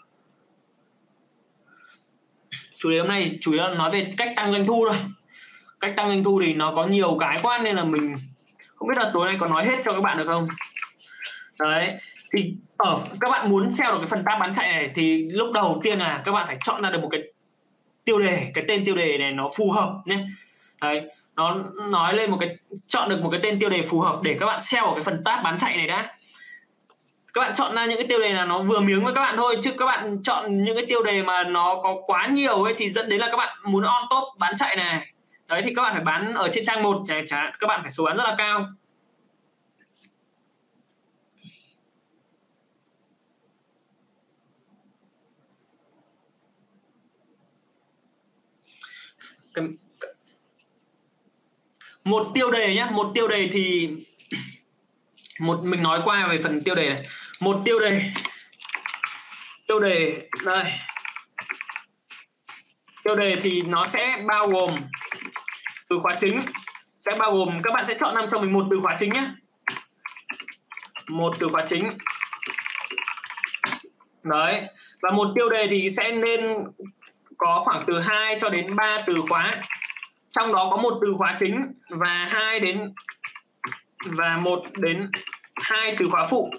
Chủ đề hôm nay chủ yếu là nói về cách tăng doanh thu thôi. Cách tăng doanh thu thì nó có nhiều cái quá nên là mình không biết là tối nay có nói hết cho các bạn được không. Đấy, thì ở các bạn muốn sell được cái phần tab bán chạy này thì lúc đầu tiên là các bạn phải chọn ra được một cái tiêu đề, cái tên tiêu đề này nó phù hợp nhé. Đấy, nó nói lên một cái, chọn được một cái tên tiêu đề phù hợp để các bạn sell ở cái phần tab bán chạy này đã. Các bạn chọn ra những cái tiêu đề là nó vừa miếng với các bạn thôi, chứ các bạn chọn những cái tiêu đề mà nó có quá nhiều ấy thì dẫn đến là các bạn muốn on top bán chạy này. Đấy thì các bạn phải bán ở trên trang một, chẳng hạn các bạn phải số bán rất là cao. Một tiêu đề nhé, một tiêu đề thì một mình nói qua về phần tiêu đề này. Một tiêu đề tiêu đề đây, tiêu đề thì nó sẽ bao gồm từ khóa chính, sẽ bao gồm các bạn sẽ chọn năm cho mình một từ khóa chính nhé, một từ khóa chính đấy. Và một tiêu đề thì sẽ nên có khoảng từ hai cho đến ba từ khóa, trong đó có một từ khóa chính và hai đến và một đến hai từ khóa phụ.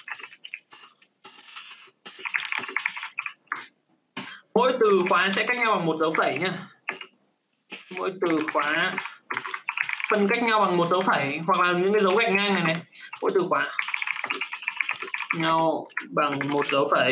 Mỗi từ khóa sẽ cách nhau bằng một dấu phẩy nhé. Mỗi từ khóa phân cách nhau bằng một dấu phẩy hoặc là những cái dấu gạch ngang này này. Mỗi từ khóa nhau bằng một dấu phẩy.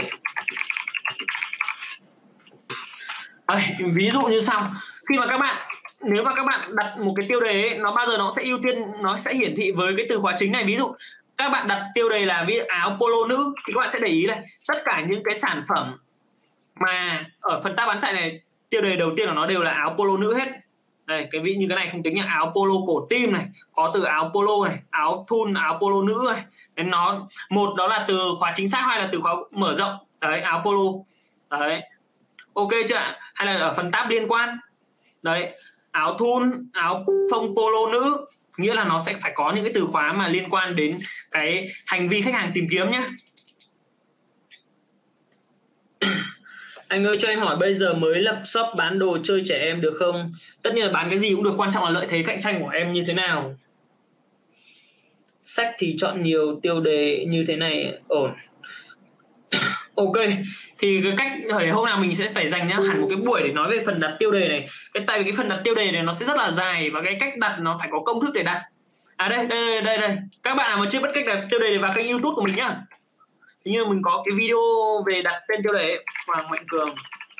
Đây, ví dụ như sau, khi mà các bạn nếu mà các bạn đặt một cái tiêu đề ấy, nó bao giờ nó sẽ ưu tiên, nó sẽ hiển thị với cái từ khóa chính này. Ví dụ các bạn đặt tiêu đề là ví dụ áo polo nữ thì các bạn sẽ để ý này, tất cả những cái sản phẩm mà ở phần tab bán chạy này tiêu đề đầu tiên của nó đều là áo polo nữ hết. Đây, cái ví như cái này không tính là áo polo cổ tim này, có từ áo polo này, áo thun, áo polo nữ này. Nên nó một đó là từ khóa chính xác, hai là từ khóa mở rộng. Đấy, áo polo. Đấy. Ok chưa ạ? Hay là ở phần tab liên quan. Đấy, áo thun, áo phông polo nữ, nghĩa là nó sẽ phải có những cái từ khóa mà liên quan đến cái hành vi khách hàng tìm kiếm nhé. Anh ơi cho em hỏi bây giờ mới lập shop bán đồ chơi trẻ em được không? Tất nhiên là bán cái gì cũng được, quan trọng là lợi thế cạnh tranh của em như thế nào. Sách thì chọn nhiều, tiêu đề như thế này ổn. Ok, thì cái cách để hôm nào mình sẽ phải dành ra hẳn một cái buổi để nói về phần đặt tiêu đề này. Cái tại vì cái phần đặt tiêu đề này nó sẽ rất là dài và cái cách đặt nó phải có công thức để đặt. À đây, đây đây đây đây. Các bạn nào mà chưa biết cách đặt tiêu đề thì vào kênh YouTube của mình nhá. Thế như mình có cái video về đặt tên tiêu đề Hoàng Mạnh Cường.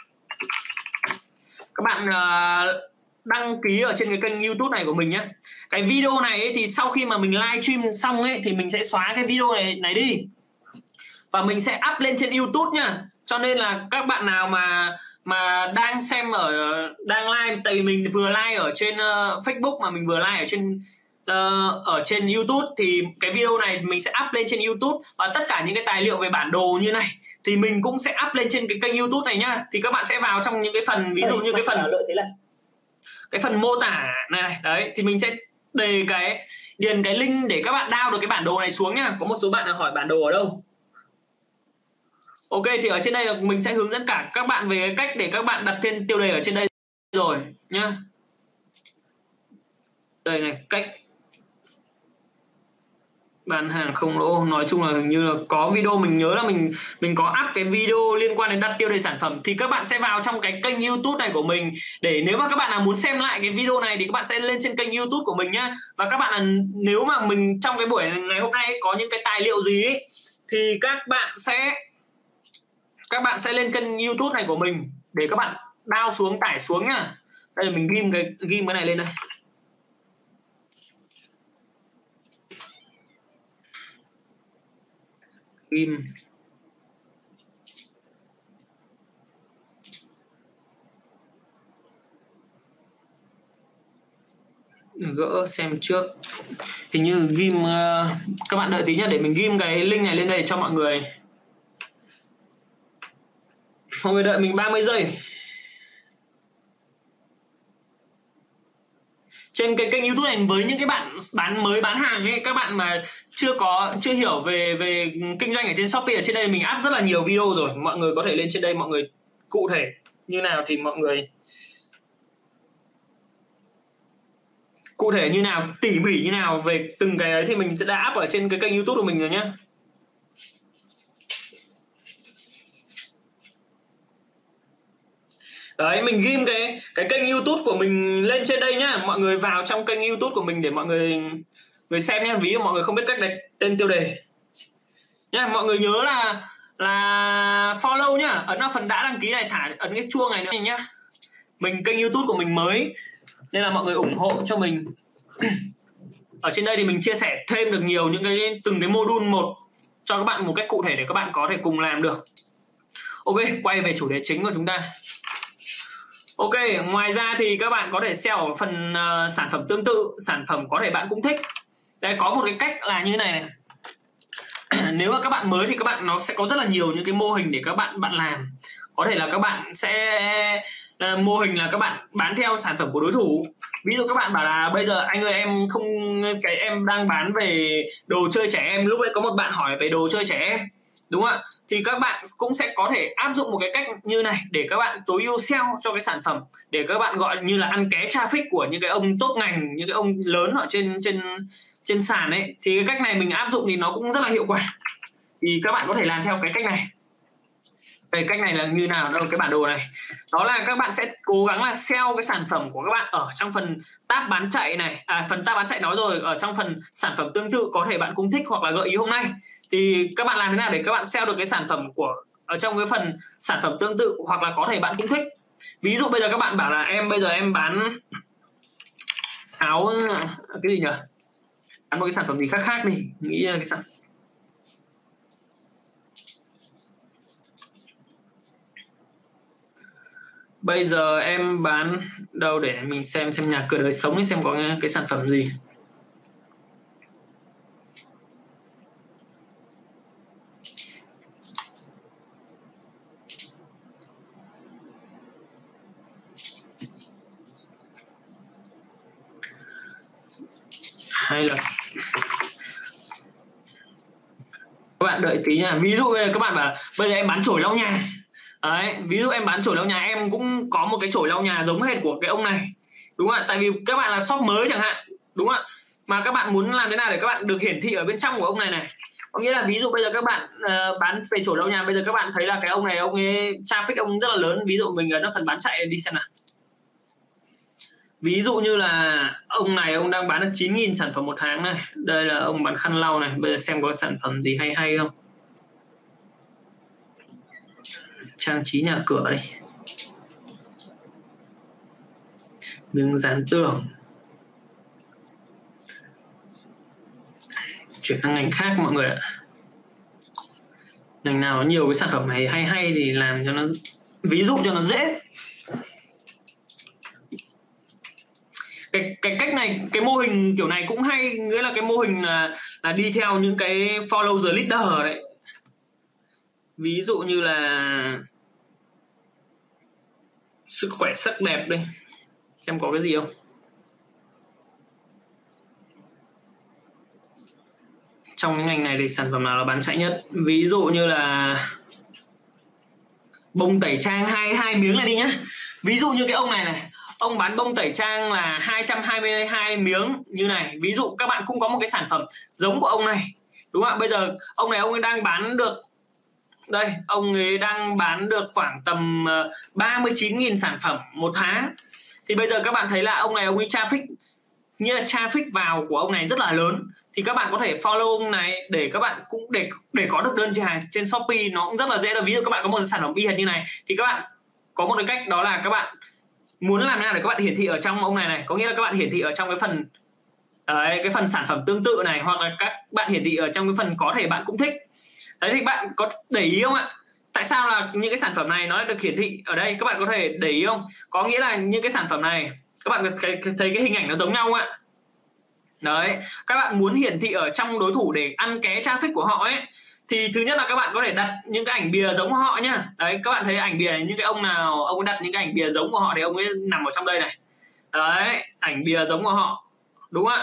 Các bạn uh, đăng ký ở trên cái kênh YouTube này của mình nhé. Cái video này ấy, thì sau khi mà mình live stream xong ấy thì mình sẽ xóa cái video này này đi và mình sẽ up lên trên YouTube nhá. Cho nên là các bạn nào mà mà đang xem ở đang live, tại vì mình vừa live ở trên uh, Facebook mà mình vừa live ở trên uh, ở trên YouTube, thì cái video này mình sẽ up lên trên YouTube và tất cả những cái tài liệu về bản đồ như này thì mình cũng sẽ up lên trên cái kênh YouTube này nhá. Thì các bạn sẽ vào trong những cái phần ví dụ như cái phần cái phần mô tả này, này đấy thì mình sẽ đề cái điền cái link để các bạn download được cái bản đồ này xuống nhá. Có một số bạn là hỏi bản đồ ở đâu. Ok, thì ở trên đây là mình sẽ hướng dẫn cả các bạn về cái cách để các bạn đặt tên tiêu đề ở trên đây rồi nhá. Đây này, cách bán hàng không lỗ, nói chung là hình như là có video mình nhớ là mình mình có up cái video liên quan đến đặt tiêu đề sản phẩm, thì các bạn sẽ vào trong cái kênh YouTube này của mình để nếu mà các bạn nào muốn xem lại cái video này thì các bạn sẽ lên trên kênh YouTube của mình nhá. Và các bạn là nếu mà mình trong cái buổi ngày hôm nay có những cái tài liệu gì ấy, thì các bạn sẽ các bạn sẽ lên kênh YouTube này của mình để các bạn download xuống, tải xuống nhá. Đây là mình ghim cái ghim cái này lên đây. Ghim gỡ xem trước, hình như ghim uh, các bạn đợi tí nhá để mình ghim cái link này lên đây cho mọi người. Mọi người đợi mình ba mươi giây. Trên cái kênh YouTube này với những cái bạn bán mới bán hàng ấy, các bạn mà chưa có chưa hiểu về về kinh doanh ở trên Shopee, ở trên đây mình up rất là nhiều video rồi. Mọi người có thể lên trên đây, mọi người cụ thể như nào thì mọi người cụ thể như nào, tỉ mỉ như nào về từng cái ấy thì mình sẽ đã up ở trên cái kênh YouTube của mình rồi nhá. Đấy, mình ghim cái cái kênh YouTube của mình lên trên đây nhá. Mọi người vào trong kênh YouTube của mình để mọi người người xem nhá. Ví dụ mọi người không biết cách đặt tên tiêu đề nhá, mọi người nhớ là là follow nhá, ấn vào phần đã đăng ký này, thả ấn cái chuông này nữa nhá. Mình kênh YouTube của mình mới nên là mọi người ủng hộ cho mình. Ở trên đây thì mình chia sẻ thêm được nhiều những cái từng cái module một cho các bạn một cách cụ thể để các bạn có thể cùng làm được. Ok, quay về chủ đề chính của chúng ta. Ok, ngoài ra thì các bạn có thể sell ở phần uh, sản phẩm tương tự, sản phẩm có thể bạn cũng thích. Đây có một cái cách là như thế này này. Nếu mà các bạn mới thì các bạn nó sẽ có rất là nhiều những cái mô hình để các bạn bạn làm. Có thể là các bạn sẽ uh, mô hình là các bạn bán theo sản phẩm của đối thủ. Ví dụ các bạn bảo là bây giờ anh ơi em không cái em đang bán về đồ chơi trẻ em, lúc đấy có một bạn hỏi về đồ chơi trẻ em, đúng không ạ? Thì các bạn cũng sẽ có thể áp dụng một cái cách như này để các bạn tối ưu sell cho cái sản phẩm, để các bạn gọi như là ăn ké traffic của những cái ông top ngành, những cái ông lớn ở trên trên trên sàn ấy. Thì cái cách này mình áp dụng thì nó cũng rất là hiệu quả. Thì các bạn có thể làm theo cái cách này. Cái cách này là như nào đâu, cái bản đồ này đó là các bạn sẽ cố gắng là sell cái sản phẩm của các bạn ở trong phần tab bán chạy này, à phần tab bán chạy nói rồi, ở trong phần sản phẩm tương tự có thể bạn cũng thích hoặc là gợi ý hôm nay, thì các bạn làm thế nào để các bạn sell được cái sản phẩm của ở trong cái phần sản phẩm tương tự hoặc là có thể bạn cũng thích. Ví dụ bây giờ các bạn bảo là em bây giờ em bán áo cái gì nhỉ, bán một cái sản phẩm gì khác khác đi, nghĩ cái sản bây giờ em bán đâu để mình xem xem nhà cửa đời sống ấy, xem có cái sản phẩm gì. hay là các bạn đợi tí nha. Ví dụ bây giờ các bạn bảo bây giờ em bán chổi lau nhà. Đấy, ví dụ em bán chổi lau nhà, em cũng có một cái chổi lau nhà giống hệt của cái ông này. Đúng không ạ? Tại vì các bạn là shop mới chẳng hạn. Đúng không ạ? Mà các bạn muốn làm thế nào để các bạn được hiển thị ở bên trong của ông này này. Có nghĩa là ví dụ bây giờ các bạn uh, bán về chổi lau nhà, bây giờ các bạn thấy là cái ông này ông ấy traffic ông rất là lớn. Ví dụ mình ấn vào phần bán chạy đi xem nào. Ví dụ như là ông này ông đang bán được chín nghìn sản phẩm một tháng này. Đây là ông bán khăn lau này. Bây giờ xem có sản phẩm gì hay hay không. Trang trí nhà cửa đi. Miếng dán tường. Chuyển sang ngành khác mọi người ạ. Ngành nào nhiều cái sản phẩm này hay hay thì làm cho nó ví dụ cho nó dễ. Cái, cái cách này, cái mô hình kiểu này cũng hay, nghĩa là cái mô hình là, là đi theo những cái follow the leader đấy. Ví dụ như là sức khỏe sắc đẹp đây, xem có cái gì không. Trong cái ngành này thì sản phẩm nào là bán chạy nhất? Ví dụ như là bông tẩy trang hai hai miếng này đi nhá. Ví dụ như cái ông này này, ông bán bông tẩy trang là hai trăm hai mươi hai miếng như này. Ví dụ các bạn cũng có một cái sản phẩm giống của ông này. Đúng không ạ? Bây giờ ông này ông ấy đang bán được, đây, ông ấy đang bán được khoảng tầm ba mươi chín nghìn sản phẩm một tháng. Thì bây giờ các bạn thấy là ông này ông ấy traffic, như là traffic vào của ông này rất là lớn. Thì các bạn có thể follow ông này để các bạn cũng để để có được đơn hàng trên Shopee, nó cũng rất là dễ. Là ví dụ các bạn có một sản phẩm y hệt như này thì các bạn có một cái cách, đó là các bạn muốn làm nào để các bạn hiển thị ở trong ông này này, có nghĩa là các bạn hiển thị ở trong cái phần đấy, cái phần sản phẩm tương tự này, hoặc là các bạn hiển thị ở trong cái phần có thể bạn cũng thích. Đấy thì bạn có để ý không ạ? Tại sao là những cái sản phẩm này nó được hiển thị ở đây? Các bạn có thể để ý không? Có nghĩa là những cái sản phẩm này các bạn thấy cái hình ảnh nó giống nhau không ạ? Đấy, các bạn muốn hiển thị ở trong đối thủ để ăn ké traffic của họ ấy, thì thứ nhất là các bạn có thể đặt những cái ảnh bìa giống của họ nhá. Đấy, các bạn thấy ảnh bìa này, những cái ông nào ông ấy đặt những cái ảnh bìa giống của họ thì ông ấy nằm ở trong đây này. Đấy, ảnh bìa giống của họ. Đúng không ạ?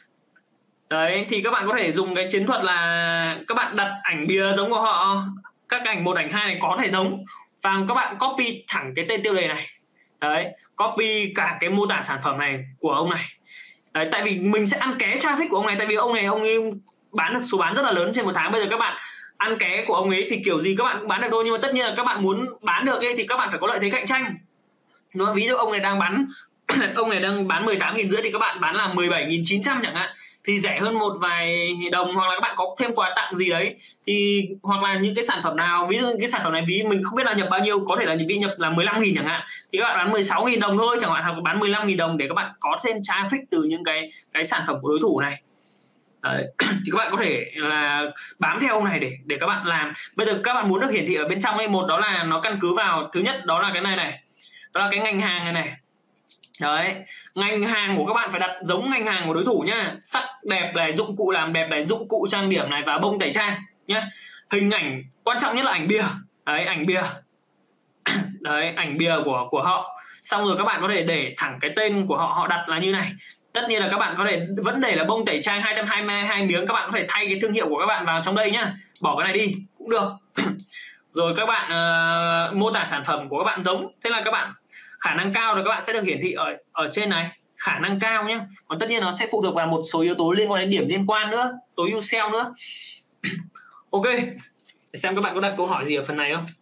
Đấy, thì các bạn có thể dùng cái chiến thuật là các bạn đặt ảnh bìa giống của họ. Các ảnh một, ảnh hai này có thể giống, và các bạn copy thẳng cái tên tiêu đề này. Đấy, copy cả cái mô tả sản phẩm này của ông này. Đấy, tại vì mình sẽ ăn ké traffic của ông này. Tại vì ông này ông ấy bán được số bán rất là lớn trên một tháng. Bây giờ các bạn ăn ké của ông ấy thì kiểu gì các bạn cũng bán được thôi. Nhưng mà tất nhiên là các bạn muốn bán được ấy, thì các bạn phải có lợi thế cạnh tranh. Đúng không? Ví dụ ông này đang bán ông này đang bán mười tám nghìn rưỡi thì các bạn bán là mười bảy nghìn chín trăm chẳng hạn, thì rẻ hơn một vài đồng, hoặc là các bạn có thêm quà tặng gì đấy, thì hoặc là những cái sản phẩm nào, ví dụ cái sản phẩm này ví mình không biết là nhập bao nhiêu, có thể là bị nhập là mười lăm nghìn chẳng hạn, thì các bạn bán mười sáu nghìn đồng thôi chẳng hạn, hoặc bán mười lăm nghìn đồng để các bạn có thêm traffic từ những cái cái sản phẩm của đối thủ này. Đấy. Thì các bạn có thể là bám theo ông này để để các bạn làm. Bây giờ các bạn muốn được hiển thị ở bên trong ấy, một đó là nó căn cứ vào, thứ nhất đó là cái này này, đó là cái ngành hàng này này. Đấy, ngành hàng của các bạn phải đặt giống ngành hàng của đối thủ nhá. Sắc đẹp này, dụng cụ làm đẹp này, dụng cụ trang điểm này, và bông tẩy trang nhá. Hình ảnh quan trọng nhất là ảnh bìa. Đấy, ảnh bìa. Đấy, ảnh bìa của của họ. Xong rồi các bạn có thể để thẳng cái tên của họ, họ đặt là như này. Tất nhiên là các bạn có thể vẫn để là bông tẩy trang hai trăm hai mươi hai miếng, các bạn có thể thay cái thương hiệu của các bạn vào trong đây nhá. Bỏ cái này đi cũng được. Rồi các bạn uh, mô tả sản phẩm của các bạn giống, thế là các bạn khả năng cao rồi các bạn sẽ được hiển thị ở ở trên này, khả năng cao nhé. Còn tất nhiên nó sẽ phụ thuộc vào một số yếu tố liên quan đến điểm liên quan nữa, tối ưu sell nữa. Ok, để xem các bạn có đặt câu hỏi gì ở phần này không.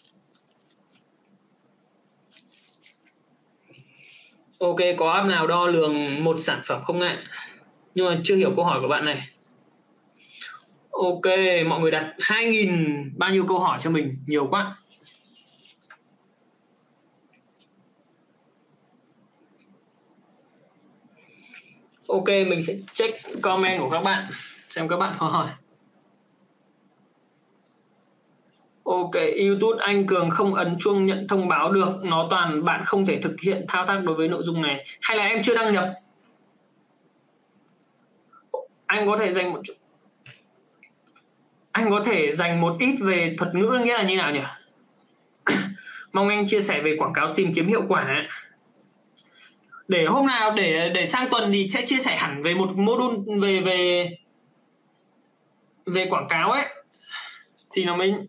Ok, có app nào đo lường một sản phẩm không ạ? Nhưng mà chưa hiểu câu hỏi của bạn này. Ok, mọi người đặt hai nghìn bao nhiêu câu hỏi cho mình, nhiều quá. Ok, mình sẽ check comment của các bạn, xem các bạn có hỏi. Ok, YouTube anh Cường không ấn chuông nhận thông báo được, nó toàn bạn không thể thực hiện thao tác đối với nội dung này. Hay là em chưa đăng nhập? Anh có thể dành một chút Anh có thể dành một ít về thuật ngữ, nghĩa là như nào nhỉ? Mong anh chia sẻ về quảng cáo tìm kiếm hiệu quả. để hôm nào để để sang tuần thì sẽ chia sẻ hẳn về một module về về về quảng cáo ấy thì nó mới.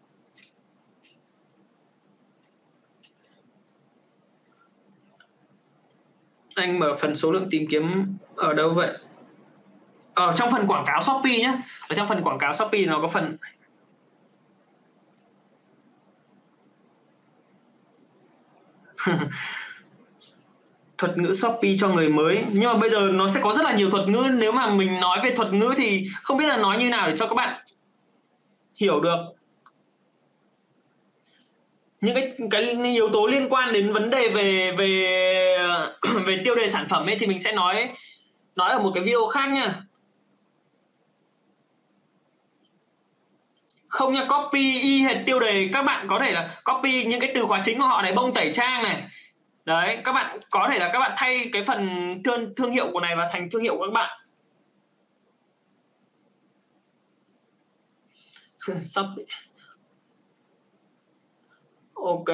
Anh mở phần số lượng tìm kiếm ở đâu vậy? Ở trong phần quảng cáo Shopee nhé. Ở trong phần quảng cáo Shopee nó có phần thuật ngữ Shopee cho người mới. Nhưng mà bây giờ nó sẽ có rất là nhiều thuật ngữ. Nếu mà mình nói về thuật ngữ thì không biết là nói như nào để cho các bạn hiểu được những cái cái yếu tố liên quan đến vấn đề về về về tiêu đề sản phẩm ấy thì mình sẽ nói nói ở một cái video khác nha. Không nha, copy y hệt tiêu đề, các bạn có thể là copy những cái từ khóa chính của họ này, bông tẩy trang này. Đấy, các bạn có thể là các bạn thay cái phần thương thương hiệu của này và thành thương hiệu của các bạn. Shopee. Ok.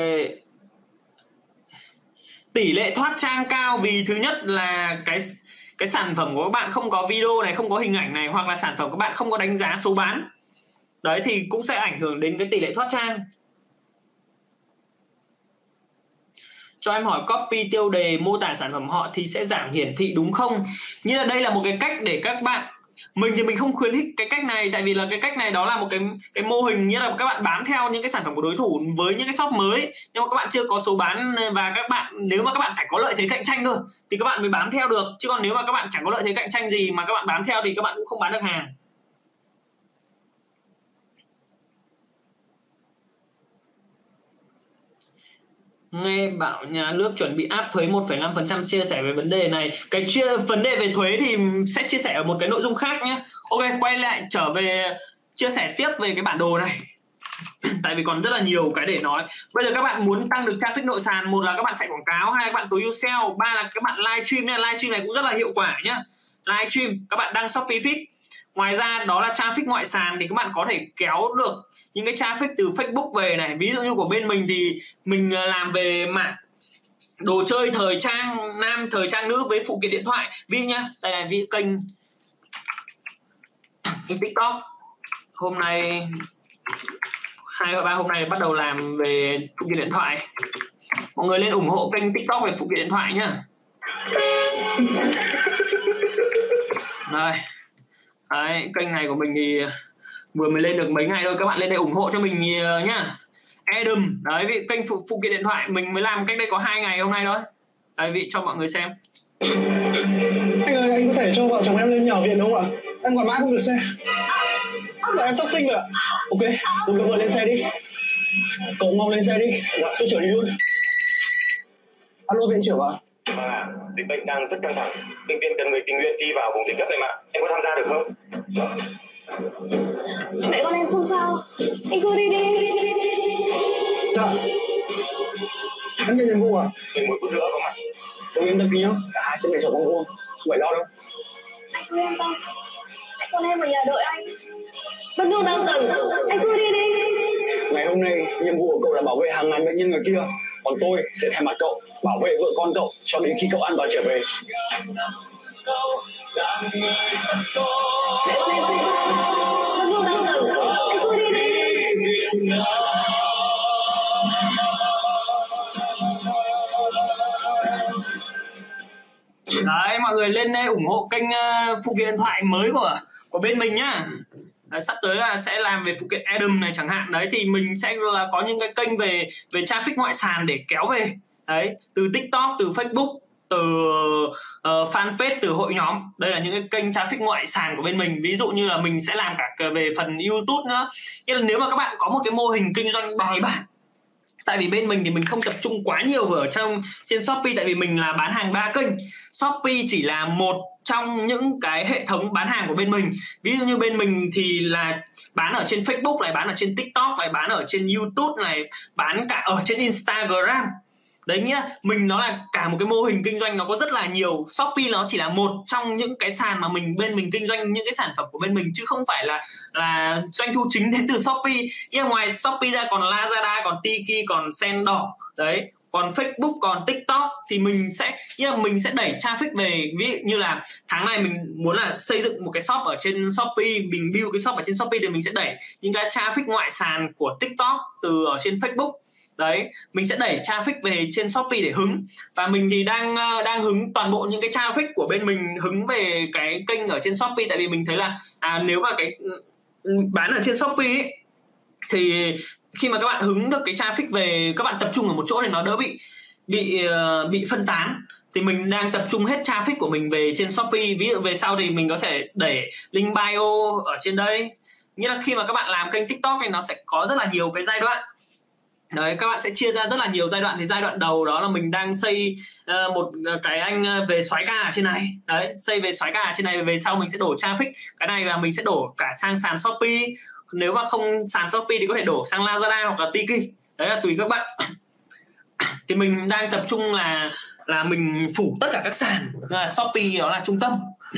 Tỷ lệ thoát trang cao vì thứ nhất là cái cái sản phẩm của các bạn không có video này, không có hình ảnh này, hoặc là sản phẩm của các bạn không có đánh giá số bán. Đấy thì cũng sẽ ảnh hưởng đến cái tỷ lệ thoát trang. Cho em hỏi copy tiêu đề mô tả sản phẩm họ thì sẽ giảm hiển thị đúng không? Như là đây là một cái cách để các bạn, mình thì mình không khuyến khích cái cách này, tại vì là cái cách này đó là một cái cái mô hình, như là các bạn bám theo những cái sản phẩm của đối thủ với những cái shop mới nhưng mà các bạn chưa có số bán, và các bạn nếu mà các bạn phải có lợi thế cạnh tranh cơ thì các bạn mới bám theo được, chứ còn nếu mà các bạn chẳng có lợi thế cạnh tranh gì mà các bạn bám theo thì các bạn cũng không bán được hàng. Nghe bảo nhà nước chuẩn bị áp thuế một phẩy năm phần trăm, chia sẻ về vấn đề này. Cái chia vấn đề về thuế thì sẽ chia sẻ ở một cái nội dung khác nhé. Ok, quay lại trở về chia sẻ tiếp về cái bản đồ này. Tại vì còn rất là nhiều cái để nói. Bây giờ các bạn muốn tăng được traffic nội sàn, một là các bạn chạy quảng cáo, hai là các bạn tối ưu sale, ba là các bạn livestream nha. Livestream này cũng rất là hiệu quả nhá. Livestream các bạn đăng Shopee Feed. Ngoài ra đó là traffic ngoại sàn thì các bạn có thể kéo được những cái traffic từ Facebook về này. Ví dụ như của bên mình thì mình làm về mạng đồ chơi thời trang nam, thời trang nữ với phụ kiện điện thoại. Ví dụ nhá, đây là ví dụ kênh kênh TikTok. Hôm nay hai và ba hôm nay bắt đầu làm về phụ kiện điện thoại. Mọi người lên ủng hộ kênh TikTok về phụ kiện điện thoại nhá. Đây. Đấy, kênh này của mình thì vừa mới lên được mấy ngày thôi, các bạn lên đây ủng hộ cho mình nhá. Adam, đấy, vị kênh phụ, phụ kiện điện thoại mình mới làm cách đây có hai ngày hôm nay thôi. Đấy, vị cho mọi người xem. Anh ơi, anh có thể cho vợ chồng em lên nhờ viện đúng không ạ? Em gọi mãi không được xe. Vợ em sắp sinh rồi ạ. Ok, tôi đưa vợ lên xe đi. Cậu mau lên xe đi, dạ, tôi chở đi luôn. Alo viện trưởng ạ. Vâng ạ, dịch bệnh đang rất căng thẳng. Bệnh viện cần người tình nguyện đi vào vùng dịch cấp này mà. Em có tham gia được không? Mẹ con em không sao. Anh cứ đi đi. Dạ. Em nhận nhiệm vụ à? Mình một phút nữa có mặt. Tôi yên tâm đi nhá. Cả hai sẽ về chồng con vuông. Không phải lo đâu. Anh cứ yên tâm. Mẹ con em ở nhà đợi anh. Vân Du đang cần. Anh cứ đi đi. Ngày hôm nay nhiệm vụ của cậu là bảo vệ hàng ngàn bệnh nhân người kia. Còn tôi sẽ thay mặt cậu bảo vệ vợ con cậu cho đến khi cậu an toàn trở về. Mẹ con em không sao. Vân Du đang cần. Anh cứ đi đi. Đấy, mọi người lên đây ủng hộ kênh uh, phụ kiện điện thoại mới của của bên mình nhá. Đấy, sắp tới là sẽ làm về phụ kiện Adam này chẳng hạn. Đấy thì mình sẽ là có những cái kênh về về traffic ngoại sàn để kéo về. Đấy, từ TikTok, từ Facebook, từ uh, fanpage, từ hội nhóm. Đây là những cái kênh traffic ngoại sàn của bên mình. Ví dụ như là mình sẽ làm cả về phần YouTube nữa. Nghĩa là nếu mà các bạn có một cái mô hình kinh doanh bài bản, tại vì bên mình thì mình không tập trung quá nhiều ở trong trên Shopee, tại vì mình là bán hàng đa kênh. Shopee chỉ là một trong những cái hệ thống bán hàng của bên mình. Ví dụ như bên mình thì là bán ở trên Facebook này, bán ở trên TikTok này, bán ở trên YouTube này, bán cả ở trên Instagram. Đấy, nghĩa mình nó là cả một cái mô hình kinh doanh, nó có rất là nhiều. Shopee nó chỉ là một trong những cái sàn mà mình bên mình kinh doanh những cái sản phẩm của bên mình, chứ không phải là là doanh thu chính đến từ Shopee. Nhưng ngoài Shopee ra còn Lazada, còn Tiki, còn Sendor. Đấy, Còn Facebook, còn TikTok thì mình sẽ như là mình sẽ đẩy traffic về. Ví dụ như là tháng này mình muốn là xây dựng một cái shop ở trên Shopee, mình build cái shop ở trên Shopee thì mình sẽ đẩy những cái traffic ngoại sàn của TikTok từ ở trên Facebook. Đấy, mình sẽ đẩy traffic về trên Shopee để hứng. Và mình thì đang đang hứng toàn bộ những cái traffic của bên mình hứng về cái kênh ở trên Shopee. Tại vì mình thấy là à, nếu mà cái bán ở trên Shopee ấy, thì khi mà các bạn hứng được cái traffic về, các bạn tập trung ở một chỗ thì nó đỡ bị bị uh, bị phân tán. Thì mình đang tập trung hết traffic của mình về trên Shopee. Ví dụ về sau thì mình có thể đẩy link bio ở trên đây. Nghĩa là khi mà các bạn làm kênh TikTok thì nó sẽ có rất là nhiều cái giai đoạn. Đấy, các bạn sẽ chia ra rất là nhiều giai đoạn. Thì giai đoạn đầu đó là mình đang xây uh, một cái anh về xoáy ca ở trên này. Đấy, xây về xoáy ca ở trên này. Về sau mình sẽ đổ traffic cái này và mình sẽ đổ cả sang sàn Shopee. Nếu mà không sàn Shopee thì có thể đổ sang Lazada hoặc là Tiki. Đấy là tùy các bạn. Thì mình đang tập trung là là mình phủ tất cả các sàn. Là Shopee đó là trung tâm.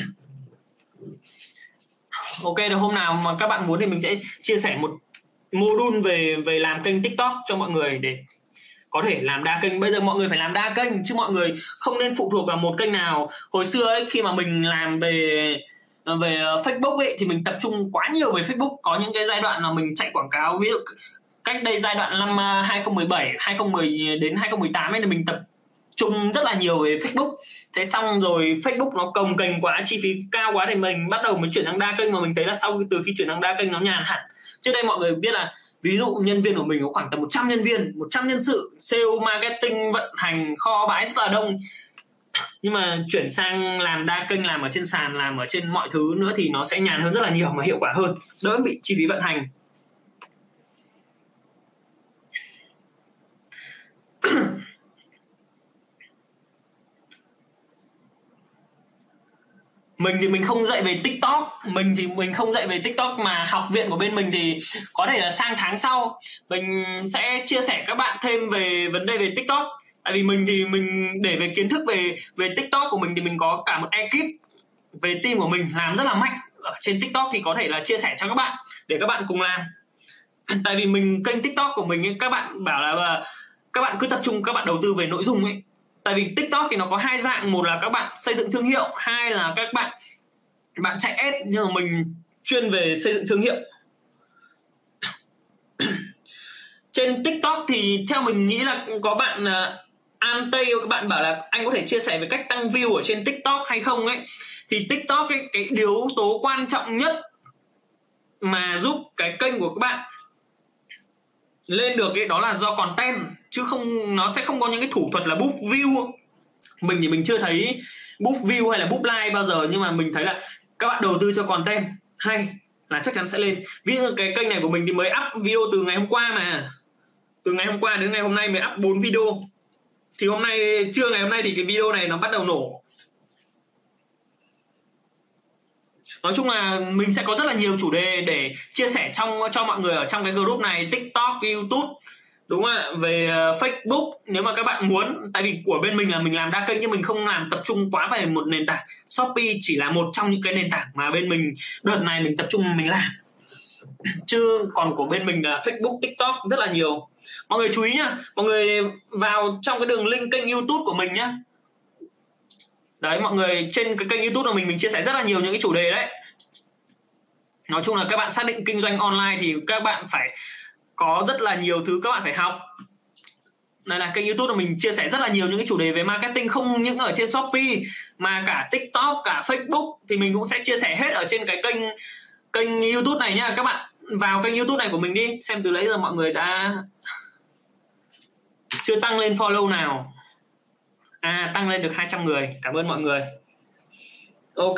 Ok, được, hôm nào mà các bạn muốn thì mình sẽ chia sẻ một module về về làm kênh TikTok cho mọi người để có thể làm đa kênh. Bây giờ mọi người phải làm đa kênh chứ mọi người không nên phụ thuộc vào một kênh nào. Hồi xưa ấy, khi mà mình làm về về Facebook ấy thì mình tập trung quá nhiều về Facebook. Có những cái giai đoạn là mình chạy quảng cáo, ví dụ cách đây giai đoạn năm hai không một bảy, hai không một không đến hai không một tám ấy thì mình tập trung rất là nhiều về Facebook. Thế xong rồi Facebook nó cồng kềnh quá, chi phí cao quá thì mình bắt đầu mới chuyển sang đa kênh. Mà mình thấy là sau từ khi chuyển sang đa kênh nó nhàn hẳn. Trước đây mọi người biết là ví dụ nhân viên của mình có khoảng tầm một trăm nhân viên, một trăm nhân sự, sale, marketing, vận hành, kho bãi rất là đông. Nhưng mà chuyển sang làm đa kênh, làm ở trên sàn, làm ở trên mọi thứ nữa thì nó sẽ nhàn hơn rất là nhiều mà hiệu quả hơn, đỡ bị chi phí vận hành. Mình thì mình không dạy về TikTok, mình thì mình không dạy về TikTok mà học viện của bên mình thì có thể là sang tháng sau mình sẽ chia sẻ các bạn thêm về vấn đề về TikTok. Tại vì mình thì mình để về kiến thức về về TikTok của mình thì mình có cả một ekip về team của mình làm rất là mạnh ở trên TikTok, thì có thể là chia sẻ cho các bạn để các bạn cùng làm. Tại vì mình kênh TikTok của mình ấy, các bạn bảo là các bạn cứ tập trung các bạn đầu tư về nội dung ấy. Tại vì TikTok thì nó có hai dạng, một là các bạn xây dựng thương hiệu, hai là các bạn bạn chạy ads, nhưng mà mình chuyên về xây dựng thương hiệu. Trên TikTok thì theo mình nghĩ là có bạn uh, An Tây, các bạn bảo là anh có thể chia sẻ về cách tăng view ở trên TikTok hay không ấy. Thì TikTok ấy, cái yếu tố quan trọng nhất mà giúp cái kênh của các bạn lên được ấy, đó là do content, chứ không nó sẽ không có những cái thủ thuật là boost view. Mình thì mình chưa thấy boost view hay là boost like bao giờ, nhưng mà mình thấy là các bạn đầu tư cho content hay là chắc chắn sẽ lên. Ví dụ cái kênh này của mình thì mới up video từ ngày hôm qua, mà từ ngày hôm qua đến ngày hôm nay mới up bốn video. Thì hôm nay trưa ngày hôm nay thì cái video này nó bắt đầu nổ. Nói chung là mình sẽ có rất là nhiều chủ đề để chia sẻ trong cho mọi người ở trong cái group này, TikTok, YouTube, đúng không ạ? Về uh, Facebook nếu mà các bạn muốn. Tại vì của bên mình là mình làm đa kênh nhưng mình không làm tập trung quá về một nền tảng. Shopee chỉ là một trong những cái nền tảng mà bên mình đợt này mình tập trung mình làm. Chứ còn của bên mình là Facebook, TikTok rất là nhiều. Mọi người chú ý nhá, mọi người vào trong cái đường link kênh YouTube của mình nhá. Đấy, mọi người trên cái kênh YouTube của mình mình chia sẻ rất là nhiều những cái chủ đề đấy. Nói chung là các bạn xác định kinh doanh online thì các bạn phải có rất là nhiều thứ các bạn phải học. Đây là kênh YouTube của mình chia sẻ rất là nhiều những cái chủ đề về marketing, không những ở trên Shopee mà cả TikTok, cả Facebook thì mình cũng sẽ chia sẻ hết ở trên cái kênh kênh YouTube này nha. Các bạn vào kênh YouTube này của mình đi, xem từ nãy giờ mọi người đã chưa tăng lên follow nào. À, tăng lên được hai trăm người, cảm ơn mọi người. Ok.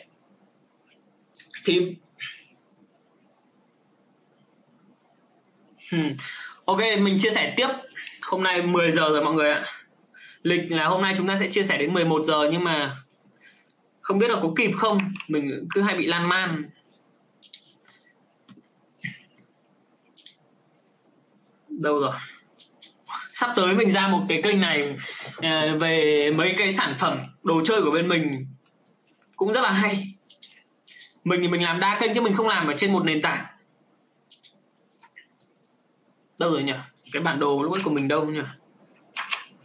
Thì hmm. Ok, mình chia sẻ tiếp. Hôm nay mười giờ rồi mọi người ạ. Lịch là hôm nay chúng ta sẽ chia sẻ đến mười một giờ, nhưng mà không biết là có kịp không. Mình cứ hay bị lan man. Đâu rồi? Sắp tới mình ra một cái kênh này về mấy cái sản phẩm đồ chơi của bên mình cũng rất là hay. Mình thì mình làm đa kênh chứ mình không làm ở trên một nền tảng. Đâu rồi nhỉ? Cái bản đồ lúc ấy của mình đâu nhỉ?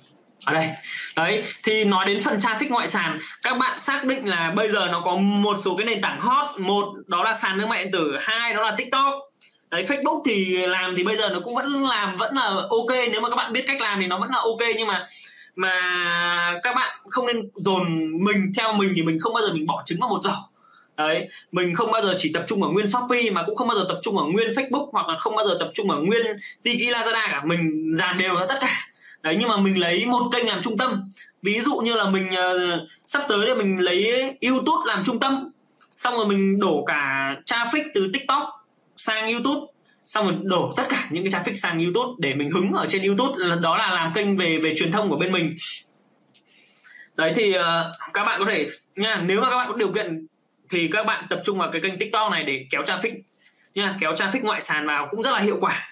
ở đây. Đấy, thì nói đến phần traffic ngoại sàn, các bạn xác định là bây giờ nó có một số cái nền tảng hot, một đó là sàn thương mại điện tử, hai đó là TikTok. Đấy, Facebook thì làm thì bây giờ nó cũng vẫn làm vẫn là ok, nếu mà các bạn biết cách làm thì nó vẫn là ok, nhưng mà mà các bạn không nên dồn mình. Theo mình thì mình không bao giờ mình bỏ trứng vào một giỏ. Đấy, mình không bao giờ chỉ tập trung ở nguyên Shopee, mà cũng không bao giờ tập trung ở nguyên Facebook, hoặc là không bao giờ tập trung ở nguyên Tiki, Lazada cả. Mình dàn đều ra tất cả. Đấy, nhưng mà mình lấy một kênh làm trung tâm. Ví dụ như là mình uh, sắp tới thì mình lấy YouTube làm trung tâm, xong rồi mình đổ cả traffic từ TikTok sang YouTube, xong rồi đổ tất cả những cái traffic sang YouTube để mình hứng ở trên YouTube. Đó là làm kênh về về truyền thông của bên mình. Đấy thì uh, các bạn có thể nha, nếu mà các bạn có điều kiện thì các bạn tập trung vào cái kênh TikTok này để kéo traffic nha, kéo traffic ngoại sàn vào cũng rất là hiệu quả.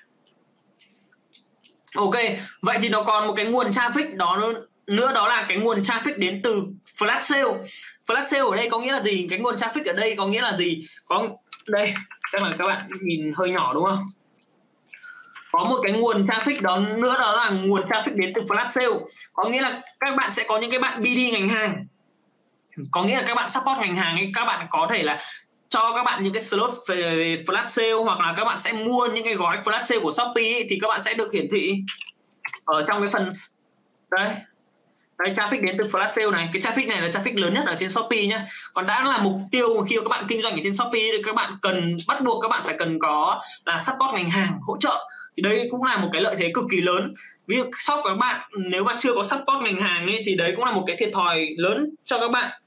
Ok, vậy thì nó còn một cái nguồn traffic đó nữa, đó là cái nguồn traffic đến từ flash sale. Flash sale ở đây có nghĩa là gì? Cái nguồn traffic ở đây có nghĩa là gì? Có đây, chắc là các bạn nhìn hơi nhỏ đúng không? Có một cái nguồn traffic đó nữa, đó là nguồn traffic đến từ flash sale. Có nghĩa là các bạn sẽ có những cái bạn bê đê ngành hàng. Có nghĩa là các bạn support ngành hàng ấy, các bạn có thể là cho các bạn những cái slot về flash sale, hoặc là các bạn sẽ mua những cái gói flash sale của Shopee ấy, thì các bạn sẽ được hiển thị ở trong cái phần đây. Đây, traffic đến từ flash sale này. Cái traffic này là traffic lớn nhất ở trên Shopee nhá. Còn đã là mục tiêu khi các bạn kinh doanh ở trên Shopee thì các bạn cần bắt buộc các bạn phải cần có là support ngành hàng, hỗ trợ. Thì đây cũng là một cái lợi thế cực kỳ lớn. Ví dụ shop của các bạn nếu mà chưa có support ngành hàng ấy, thì đấy cũng là một cái thiệt thòi lớn cho các bạn.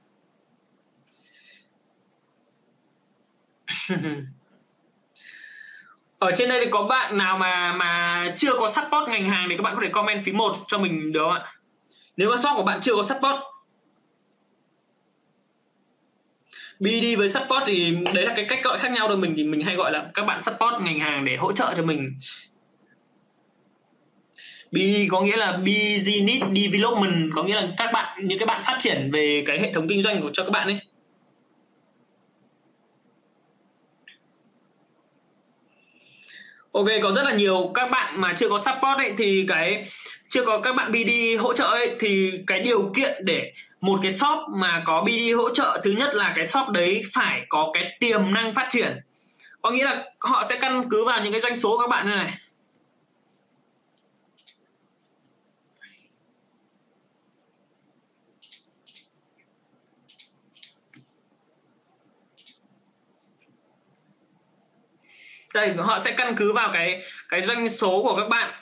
Ở trên đây thì có bạn nào mà mà chưa có support ngành hàng thì các bạn có thể comment phím một cho mình được không ạ? Nếu mà shop của bạn chưa có support bê đê với support thì đấy là cái cách gọi khác nhau thôi. Mình thì mình hay gọi là các bạn support ngành hàng để hỗ trợ cho mình. bê đê có nghĩa là Business Development, có nghĩa là các bạn, những cái bạn phát triển về cái hệ thống kinh doanh của cho các bạn ấy. Ok, có rất là nhiều các bạn mà chưa có support ấy, thì cái chưa có các bạn bê đê hỗ trợ ấy, thì cái điều kiện để một cái shop mà có bê đê hỗ trợ, thứ nhất là cái shop đấy phải có cái tiềm năng phát triển. Có nghĩa là họ sẽ căn cứ vào những cái doanh số của các bạn như này. Đây, họ sẽ căn cứ vào cái cái doanh số của các bạn.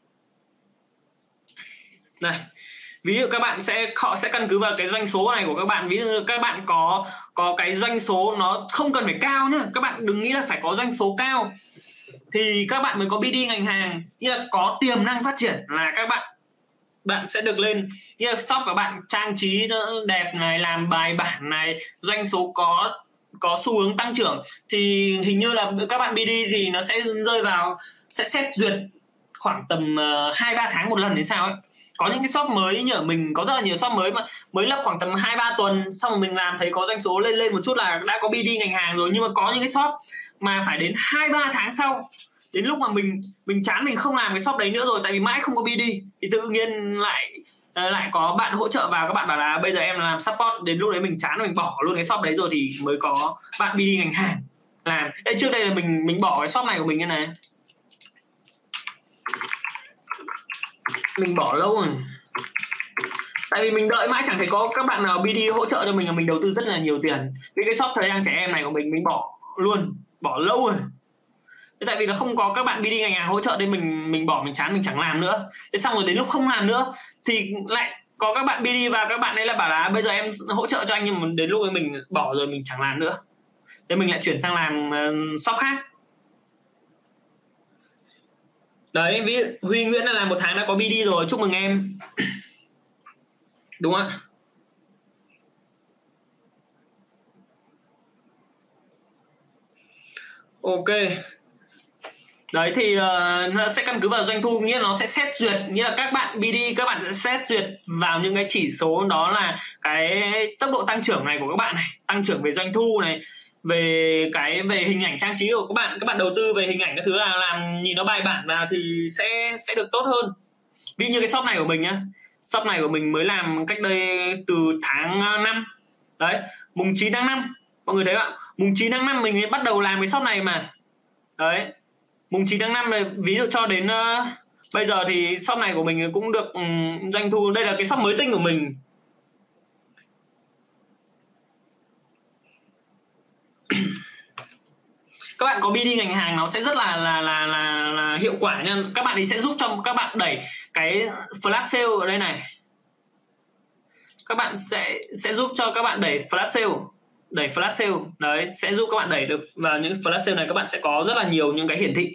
Đây, ví dụ các bạn sẽ họ sẽ căn cứ vào cái doanh số này của các bạn. Ví dụ các bạn có có cái doanh số nó không cần phải cao nhá, các bạn đừng nghĩ là phải có doanh số cao thì các bạn mới có bê đê ngành hàng. Như là có tiềm năng phát triển là các bạn bạn sẽ được lên. Như là shop của bạn trang trí đẹp này, làm bài bản này, doanh số có có xu hướng tăng trưởng, thì hình như là các bạn bê đê thì nó sẽ rơi vào, sẽ xét duyệt khoảng tầm hai ba tháng một lần hay sao ấy. Có những cái shop mới như ở mình, có rất là nhiều shop mới mà mới lập khoảng tầm hai ba tuần, xong rồi mình làm thấy có doanh số lên lên một chút là đã có bê đê ngành hàng rồi. Nhưng mà có những cái shop mà phải đến hai ba tháng sau, đến lúc mà mình mình chán, mình không làm cái shop đấy nữa rồi, tại vì mãi không có bê đê, thì tự nhiên lại lại có bạn hỗ trợ vào, các bạn bảo là bây giờ em làm support, đến lúc đấy mình chán, mình bỏ luôn cái shop đấy rồi thì mới có bạn bê đê ngành hàng làm. Đây, trước đây là mình mình bỏ cái shop này của mình như này, mình bỏ lâu rồi, tại vì mình đợi mãi chẳng thấy có các bạn nào bê đê hỗ trợ cho mình, là mình đầu tư rất là nhiều tiền. Vì cái shop thời trang trẻ em này của mình mình bỏ luôn, bỏ lâu rồi. Thế tại vì nó không có các bạn bê đê ngành hàng hỗ trợ nên mình mình bỏ, mình chán, mình chẳng làm nữa. Thế xong rồi đến lúc không làm nữa thì lại có các bạn bê đê và các bạn ấy là bảo là bây giờ em hỗ trợ cho anh, nhưng mà đến lúc ấy mình bỏ rồi, mình chẳng làm nữa. Thế mình lại chuyển sang làm uh, shop khác. Đấy, ví dụ Huy Nguyễn là làm một tháng đã có bê đê rồi, chúc mừng em. Đúng không ạ? Ok. Đấy thì uh, nó sẽ căn cứ vào doanh thu, nghĩa là nó sẽ xét duyệt, nghĩa là các bạn bê đê các bạn sẽ xét duyệt vào những cái chỉ số, đó là cái tốc độ tăng trưởng này của các bạn này, tăng trưởng về doanh thu này, về cái về hình ảnh trang trí của các bạn, các bạn đầu tư về hình ảnh các thứ là làm nhìn nó bài bản vào thì sẽ sẽ được tốt hơn. Ví như cái shop này của mình nhá, shop này của mình mới làm cách đây từ tháng năm. Đấy, mùng chín tháng năm. Mọi người thấy không ạ? Mùng chín tháng năm mình mới bắt đầu làm cái shop này mà. Đấy, mùng chín tháng năm này, ví dụ cho đến uh, bây giờ thì shop này của mình cũng được um, doanh thu. Đây là cái shop mới tinh của mình. Các bạn có bê đê ngành hàng nó sẽ rất là là là là, là hiệu quả nha. Các bạn ấy sẽ giúp cho các bạn đẩy cái flash sale ở đây này. Các bạn sẽ sẽ giúp cho các bạn đẩy flash sale, đẩy flash sale. Đấy, sẽ giúp các bạn đẩy được vào những flash sale này, các bạn sẽ có rất là nhiều những cái hiển thị.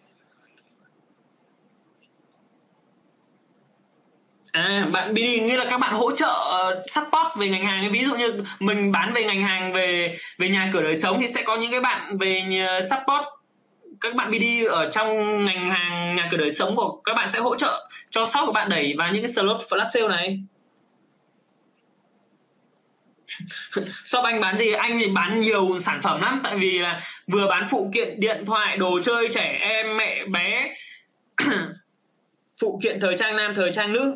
À, bạn bê đê nghĩa là các bạn hỗ trợ uh, support về ngành hàng. Ví dụ như mình bán về ngành hàng về về nhà cửa đời sống thì sẽ có những cái bạn về support. Các bạn bê đê ở trong ngành hàng nhà cửa đời sống của các bạn sẽ hỗ trợ cho shop của bạn đẩy vào những cái slot flash sale này. Shop anh bán gì? Anh thì bán nhiều sản phẩm lắm. Tại vì là vừa bán phụ kiện điện thoại, đồ chơi trẻ em, mẹ bé, phụ kiện thời trang nam, thời trang nữ.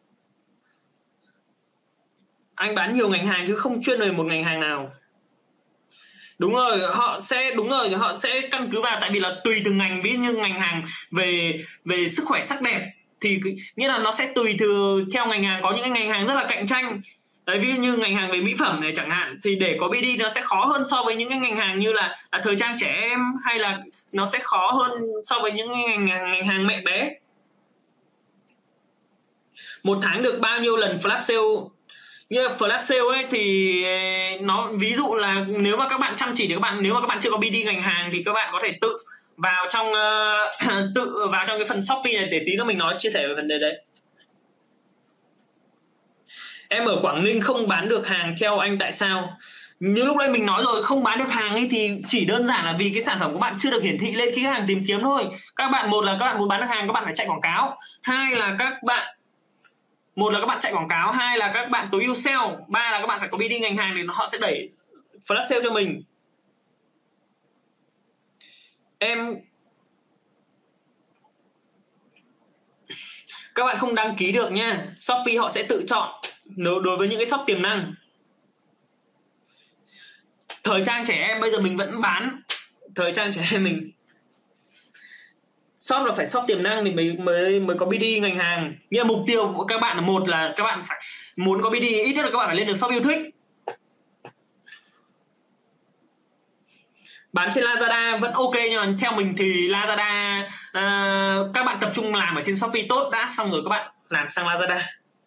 Anh bán nhiều ngành hàng chứ không chuyên về một ngành hàng nào. Đúng rồi, họ sẽ đúng rồi, họ sẽ căn cứ vào, tại vì là tùy từng ngành. Ví dụ như ngành hàng về về sức khỏe sắc đẹp thì nghĩa là nó sẽ tùy từ theo ngành hàng. Có những cái ngành hàng rất là cạnh tranh. Đấy, ví dụ như ngành hàng về mỹ phẩm này chẳng hạn, thì để có bê đê nó sẽ khó hơn so với những cái ngành hàng như là, là thời trang trẻ em, hay là nó sẽ khó hơn so với những ngành, ngành hàng mẹ bé. Một tháng được bao nhiêu lần flash sale? Như flash sale ấy thì nó ví dụ là nếu mà các bạn chăm chỉ thì các bạn, nếu mà các bạn chưa có bê đê ngành hàng thì các bạn có thể tự vào trong uh, tự vào trong cái phần Shopee này để tí nữa mình nói chia sẻ về vấn đề đấy. Em ở Quảng Ninh không bán được hàng, theo anh tại sao? Như lúc nãy mình nói rồi, không bán được hàng ấy thì chỉ đơn giản là vì cái sản phẩm của bạn chưa được hiển thị lên khi khách hàng tìm kiếm thôi. Các bạn, một là các bạn muốn bán được hàng, các bạn phải chạy quảng cáo. Hai là các bạn một là các bạn chạy quảng cáo, hai là các bạn tối ưu sale, ba là các bạn phải có bê đê ngành hàng thì họ sẽ đẩy flash sale cho mình. Em các bạn không đăng ký được nha. Shopee họ sẽ tự chọn nếu đối với những cái shop tiềm năng. Thời trang trẻ em bây giờ mình vẫn bán thời trang trẻ em mình. Shop là phải shop tiềm năng thì mới mới mới có bê đê ngành hàng. Nhưng mục tiêu của các bạn là, một là các bạn phải muốn có bê đê, ít nhất là các bạn phải lên được shop yêu thích. Bán trên Lazada vẫn ok, nhưng mà theo mình thì Lazada uh, các bạn tập trung làm ở trên Shopee tốt đã, xong rồi các bạn làm sang Lazada.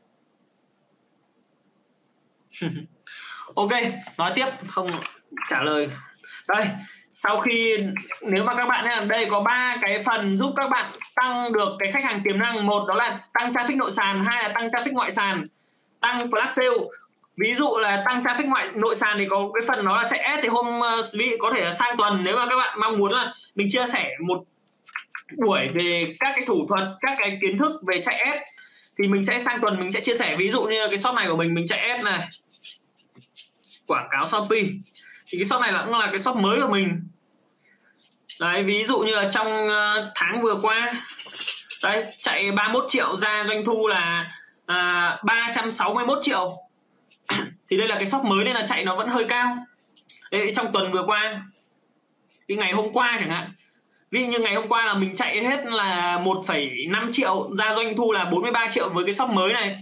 Ok, nói tiếp không trả lời. Đây, sau khi nếu mà các bạn nhá, đây có ba cái phần giúp các bạn tăng được cái khách hàng tiềm năng. Một đó là tăng traffic nội sàn, hai là tăng traffic ngoại sàn, tăng flash sale. Ví dụ là tăng traffic ngoại nội sàn thì có cái phần đó là chạy ad, thì hôm uh, có thể là sang tuần nếu mà các bạn mong muốn là mình chia sẻ một buổi về các cái thủ thuật, các cái kiến thức về chạy ad thì mình sẽ sang tuần mình sẽ chia sẻ. Ví dụ như cái shop này của mình mình chạy ad này, quảng cáo Shopee, thì cái shop này là cũng là cái shop mới của mình. Đấy, ví dụ như là trong uh, tháng vừa qua đấy chạy ba mươi mốt triệu, ra doanh thu là uh, ba trăm sáu mươi mốt triệu. Thì đây là cái shop mới nên là chạy nó vẫn hơi cao. Đấy, trong tuần vừa qua, cái ngày hôm qua chẳng hạn, ví dụ như ngày hôm qua là mình chạy hết là một phẩy năm triệu, ra doanh thu là bốn mươi ba triệu với cái shop mới này.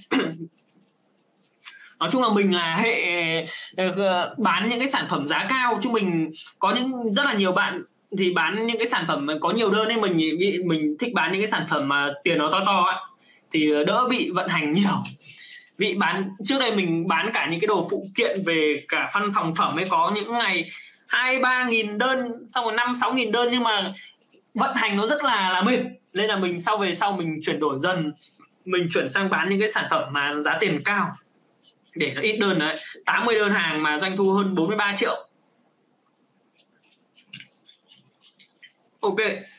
Nói chung là mình là hệ bán những cái sản phẩm giá cao, chứ mình có những rất là nhiều bạn thì bán những cái sản phẩm có nhiều đơn, nên mình mình thích bán những cái sản phẩm mà tiền nó to to ấy, thì đỡ bị vận hành nhiều. Vì bán trước đây mình bán cả những cái đồ phụ kiện về cả văn phòng phẩm ấy, có những ngày hai ba nghìn đơn, xong rồi năm sáu nghìn đơn, nhưng mà vận hành nó rất là là mệt. Nên là mình sau về sau mình chuyển đổi dần, mình chuyển sang bán những cái sản phẩm mà giá tiền cao để nó ít đơn đấy, tám mươi đơn hàng mà doanh thu hơn bốn mươi ba triệu. Ok.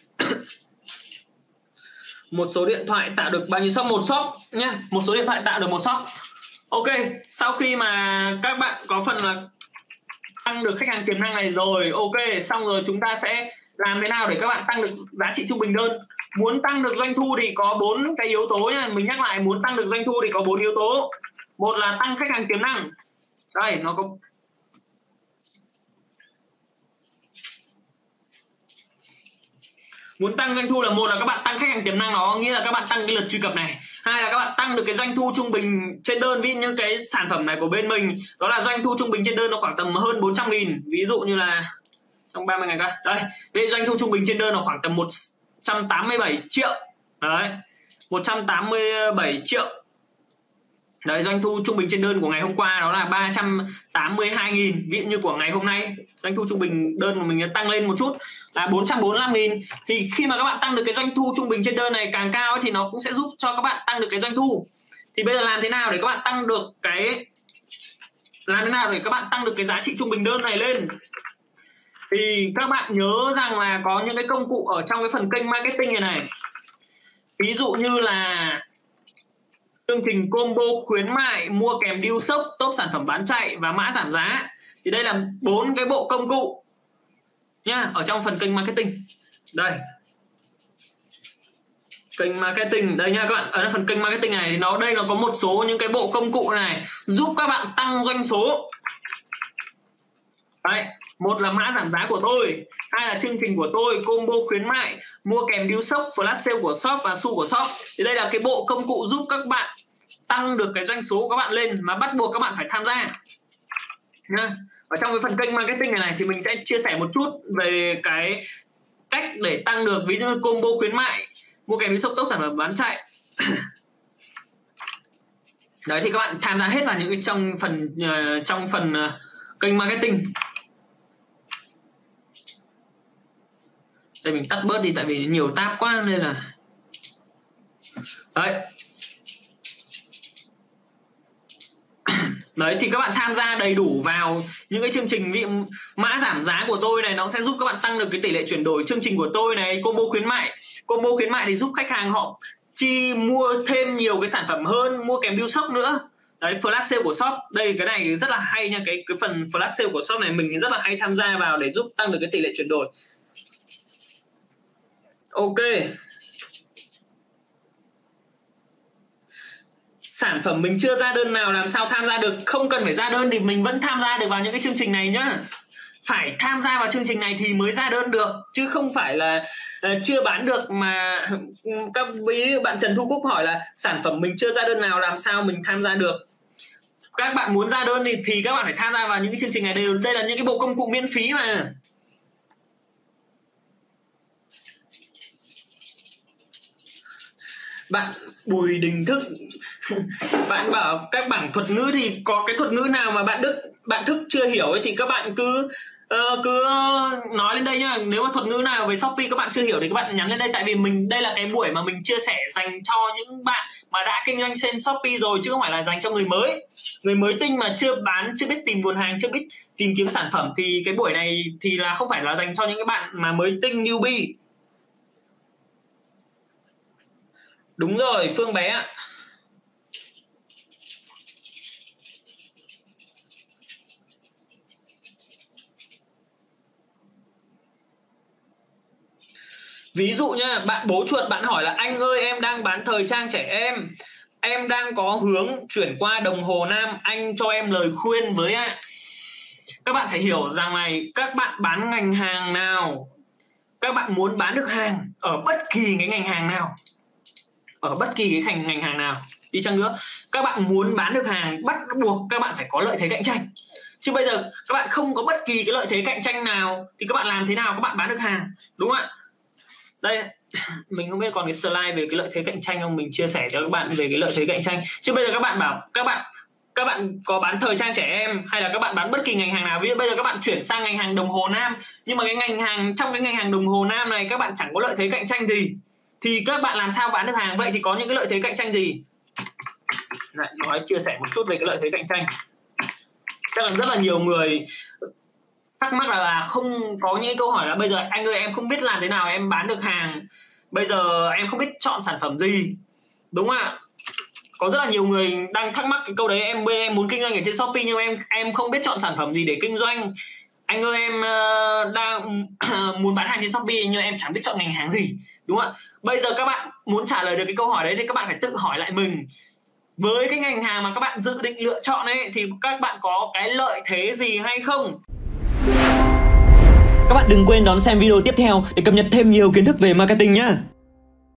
Một số điện thoại tạo được bao nhiêu shop? Một shop nhé. Một số điện thoại tạo được một shop. Ok, sau khi mà các bạn có phần là tăng được khách hàng tiềm năng này rồi, ok, xong rồi chúng ta sẽ làm thế nào để các bạn tăng được giá trị trung bình đơn. muốn tăng được doanh thu thì có bốn cái yếu tố nha. Mình nhắc lại, muốn tăng được doanh thu thì có bốn yếu tố. Một là tăng khách hàng tiềm năng. Đây, nó có muốn tăng doanh thu là một là các bạn tăng khách hàng tiềm năng, nó nghĩa là các bạn tăng cái lượt truy cập này. Hai là các bạn tăng được cái doanh thu trung bình trên đơn. Ví dụ như cái sản phẩm này của bên mình đó là doanh thu trung bình trên đơn nó khoảng tầm hơn bốn trăm nghìn. Ví dụ như là trong ba mươi ngày coi. Đây, đây doanh thu trung bình trên đơn là khoảng tầm một trăm tám mươi bảy triệu. Đấy, một trăm tám mươi bảy triệu. Đấy, doanh thu trung bình trên đơn của ngày hôm qua đó là ba trăm tám mươi hai nghìn. Ví dụ như của ngày hôm nay doanh thu trung bình đơn của mình tăng lên một chút là bốn trăm bốn mươi lăm nghìn. Thì khi mà các bạn tăng được cái doanh thu trung bình trên đơn này càng cao ấy, thì nó cũng sẽ giúp cho các bạn tăng được cái doanh thu. Thì bây giờ làm thế nào để các bạn tăng được cái làm thế nào để các bạn tăng được cái giá trị trung bình đơn này lên? Thì các bạn nhớ rằng là có những cái công cụ ở trong cái phần kênh marketing này này. Ví dụ như là chương trình combo khuyến mại, mua kèm deal sốc, top sản phẩm bán chạy và mã giảm giá. Thì đây là bốn cái bộ công cụ nhá, ở trong phần kênh marketing. Đây, kênh marketing đây nha các bạn. Ở phần kênh marketing này thì nó đây nó có một số những cái bộ công cụ này giúp các bạn tăng doanh số. Đấy, một là mã giảm giá của tôi, hai là chương trình của tôi, combo khuyến mại, mua kèm deal sốc, flash sale của shop và xu của shop. Thì đây là cái bộ công cụ giúp các bạn tăng được cái doanh số của các bạn lên, mà bắt buộc các bạn phải tham gia nha. Ở trong cái phần kênh marketing này này thì mình sẽ chia sẻ một chút về cái cách để tăng được, ví dụ như combo khuyến mại, mua kèm deal sốc, top sản phẩm bán chạy. Đấy, thì các bạn tham gia hết vào những cái trong phần uh, trong phần uh, kênh marketing. Đây mình tắt bớt đi tại vì nhiều tab quá nên là đấy. Đấy, thì các bạn tham gia đầy đủ vào những cái chương trình, ví dụ mã giảm giá của tôi này, nó sẽ giúp các bạn tăng được cái tỷ lệ chuyển đổi. Chương trình của tôi này, combo khuyến mại, combo khuyến mại thì giúp khách hàng họ chi mua thêm nhiều cái sản phẩm hơn, mua kèm deal sốc nữa. Đấy, flash sale của shop, đây cái này rất là hay nha, cái cái phần flash sale của shop này mình rất là hay tham gia vào để giúp tăng được cái tỷ lệ chuyển đổi. Ok. Sản phẩm mình chưa ra đơn nào làm sao tham gia được? Không cần phải ra đơn thì mình vẫn tham gia được vào những cái chương trình này nhá. Phải tham gia vào chương trình này thì mới ra đơn được, chứ không phải là uh, chưa bán được mà các ví bạn Trần Thu Cúc hỏi là sản phẩm mình chưa ra đơn nào làm sao mình tham gia được. Các bạn muốn ra đơn thì, thì các bạn phải tham gia vào những cái chương trình này. Đây, đây là những cái bộ công cụ miễn phí mà. Bạn Bùi Đình Thức bạn bảo các bảng thuật ngữ thì có cái thuật ngữ nào mà bạn Đức bạn Thức chưa hiểu ấy thì các bạn cứ uh, cứ nói lên đây nhá. Nếu mà thuật ngữ nào về Shopee các bạn chưa hiểu thì các bạn nhắn lên đây, tại vì mình đây là cái buổi mà mình chia sẻ dành cho những bạn mà đã kinh doanh trên Shopee rồi, chứ không phải là dành cho người mới. Người mới tinh mà chưa bán, chưa biết tìm nguồn hàng, chưa biết tìm kiếm sản phẩm thì cái buổi này thì là không phải là dành cho những cái bạn mà mới tinh, newbie. Đúng rồi, Phương bé ạ. Ví dụ nha, bạn bố chuột bạn hỏi là anh ơi em đang bán thời trang trẻ em, em đang có hướng chuyển qua đồng hồ nam, anh cho em lời khuyên với ạ. Các bạn phải hiểu rằng này, các bạn bán ngành hàng nào, các bạn muốn bán được hàng ở bất kỳ cái ngành hàng nào, ở bất kỳ cái ngành hàng nào đi chăng nữa, các bạn muốn bán được hàng bắt buộc các bạn phải có lợi thế cạnh tranh. Chứ bây giờ các bạn không có bất kỳ cái lợi thế cạnh tranh nào thì các bạn làm thế nào các bạn bán được hàng, đúng không ạ? Đây, mình không biết còn cái slide về cái lợi thế cạnh tranh không, mình chia sẻ cho các bạn về cái lợi thế cạnh tranh. Chứ bây giờ các bạn bảo các bạn các bạn có bán thời trang trẻ em hay là các bạn bán bất kỳ ngành hàng nào, ví dụ bây giờ các bạn chuyển sang ngành hàng đồng hồ nam, nhưng mà cái ngành hàng trong cái ngành hàng đồng hồ nam này các bạn chẳng có lợi thế cạnh tranh gì, thì các bạn làm sao bán được hàng? Vậy thì có những cái lợi thế cạnh tranh gì? Lại nói chia sẻ một chút về cái lợi thế cạnh tranh. Chắc là rất là nhiều người thắc mắc là, là không có những câu hỏi là bây giờ anh ơi em không biết làm thế nào em bán được hàng, bây giờ em không biết chọn sản phẩm gì, đúng không ạ? Có rất là nhiều người đang thắc mắc cái câu đấy. Em em muốn kinh doanh ở trên Shopee nhưng em em không biết chọn sản phẩm gì để kinh doanh, anh ơi em uh, đang muốn bán hàng trên Shopee nhưng em chẳng biết chọn ngành hàng gì, đúng không ạ? Bây giờ các bạn muốn trả lời được cái câu hỏi đấy thì các bạn phải tự hỏi lại mình, với cái ngành hàng mà các bạn dự định lựa chọn ấy thì các bạn có cái lợi thế gì hay không. Các bạn đừng quên đón xem video tiếp theo để cập nhật thêm nhiều kiến thức về marketing nhé.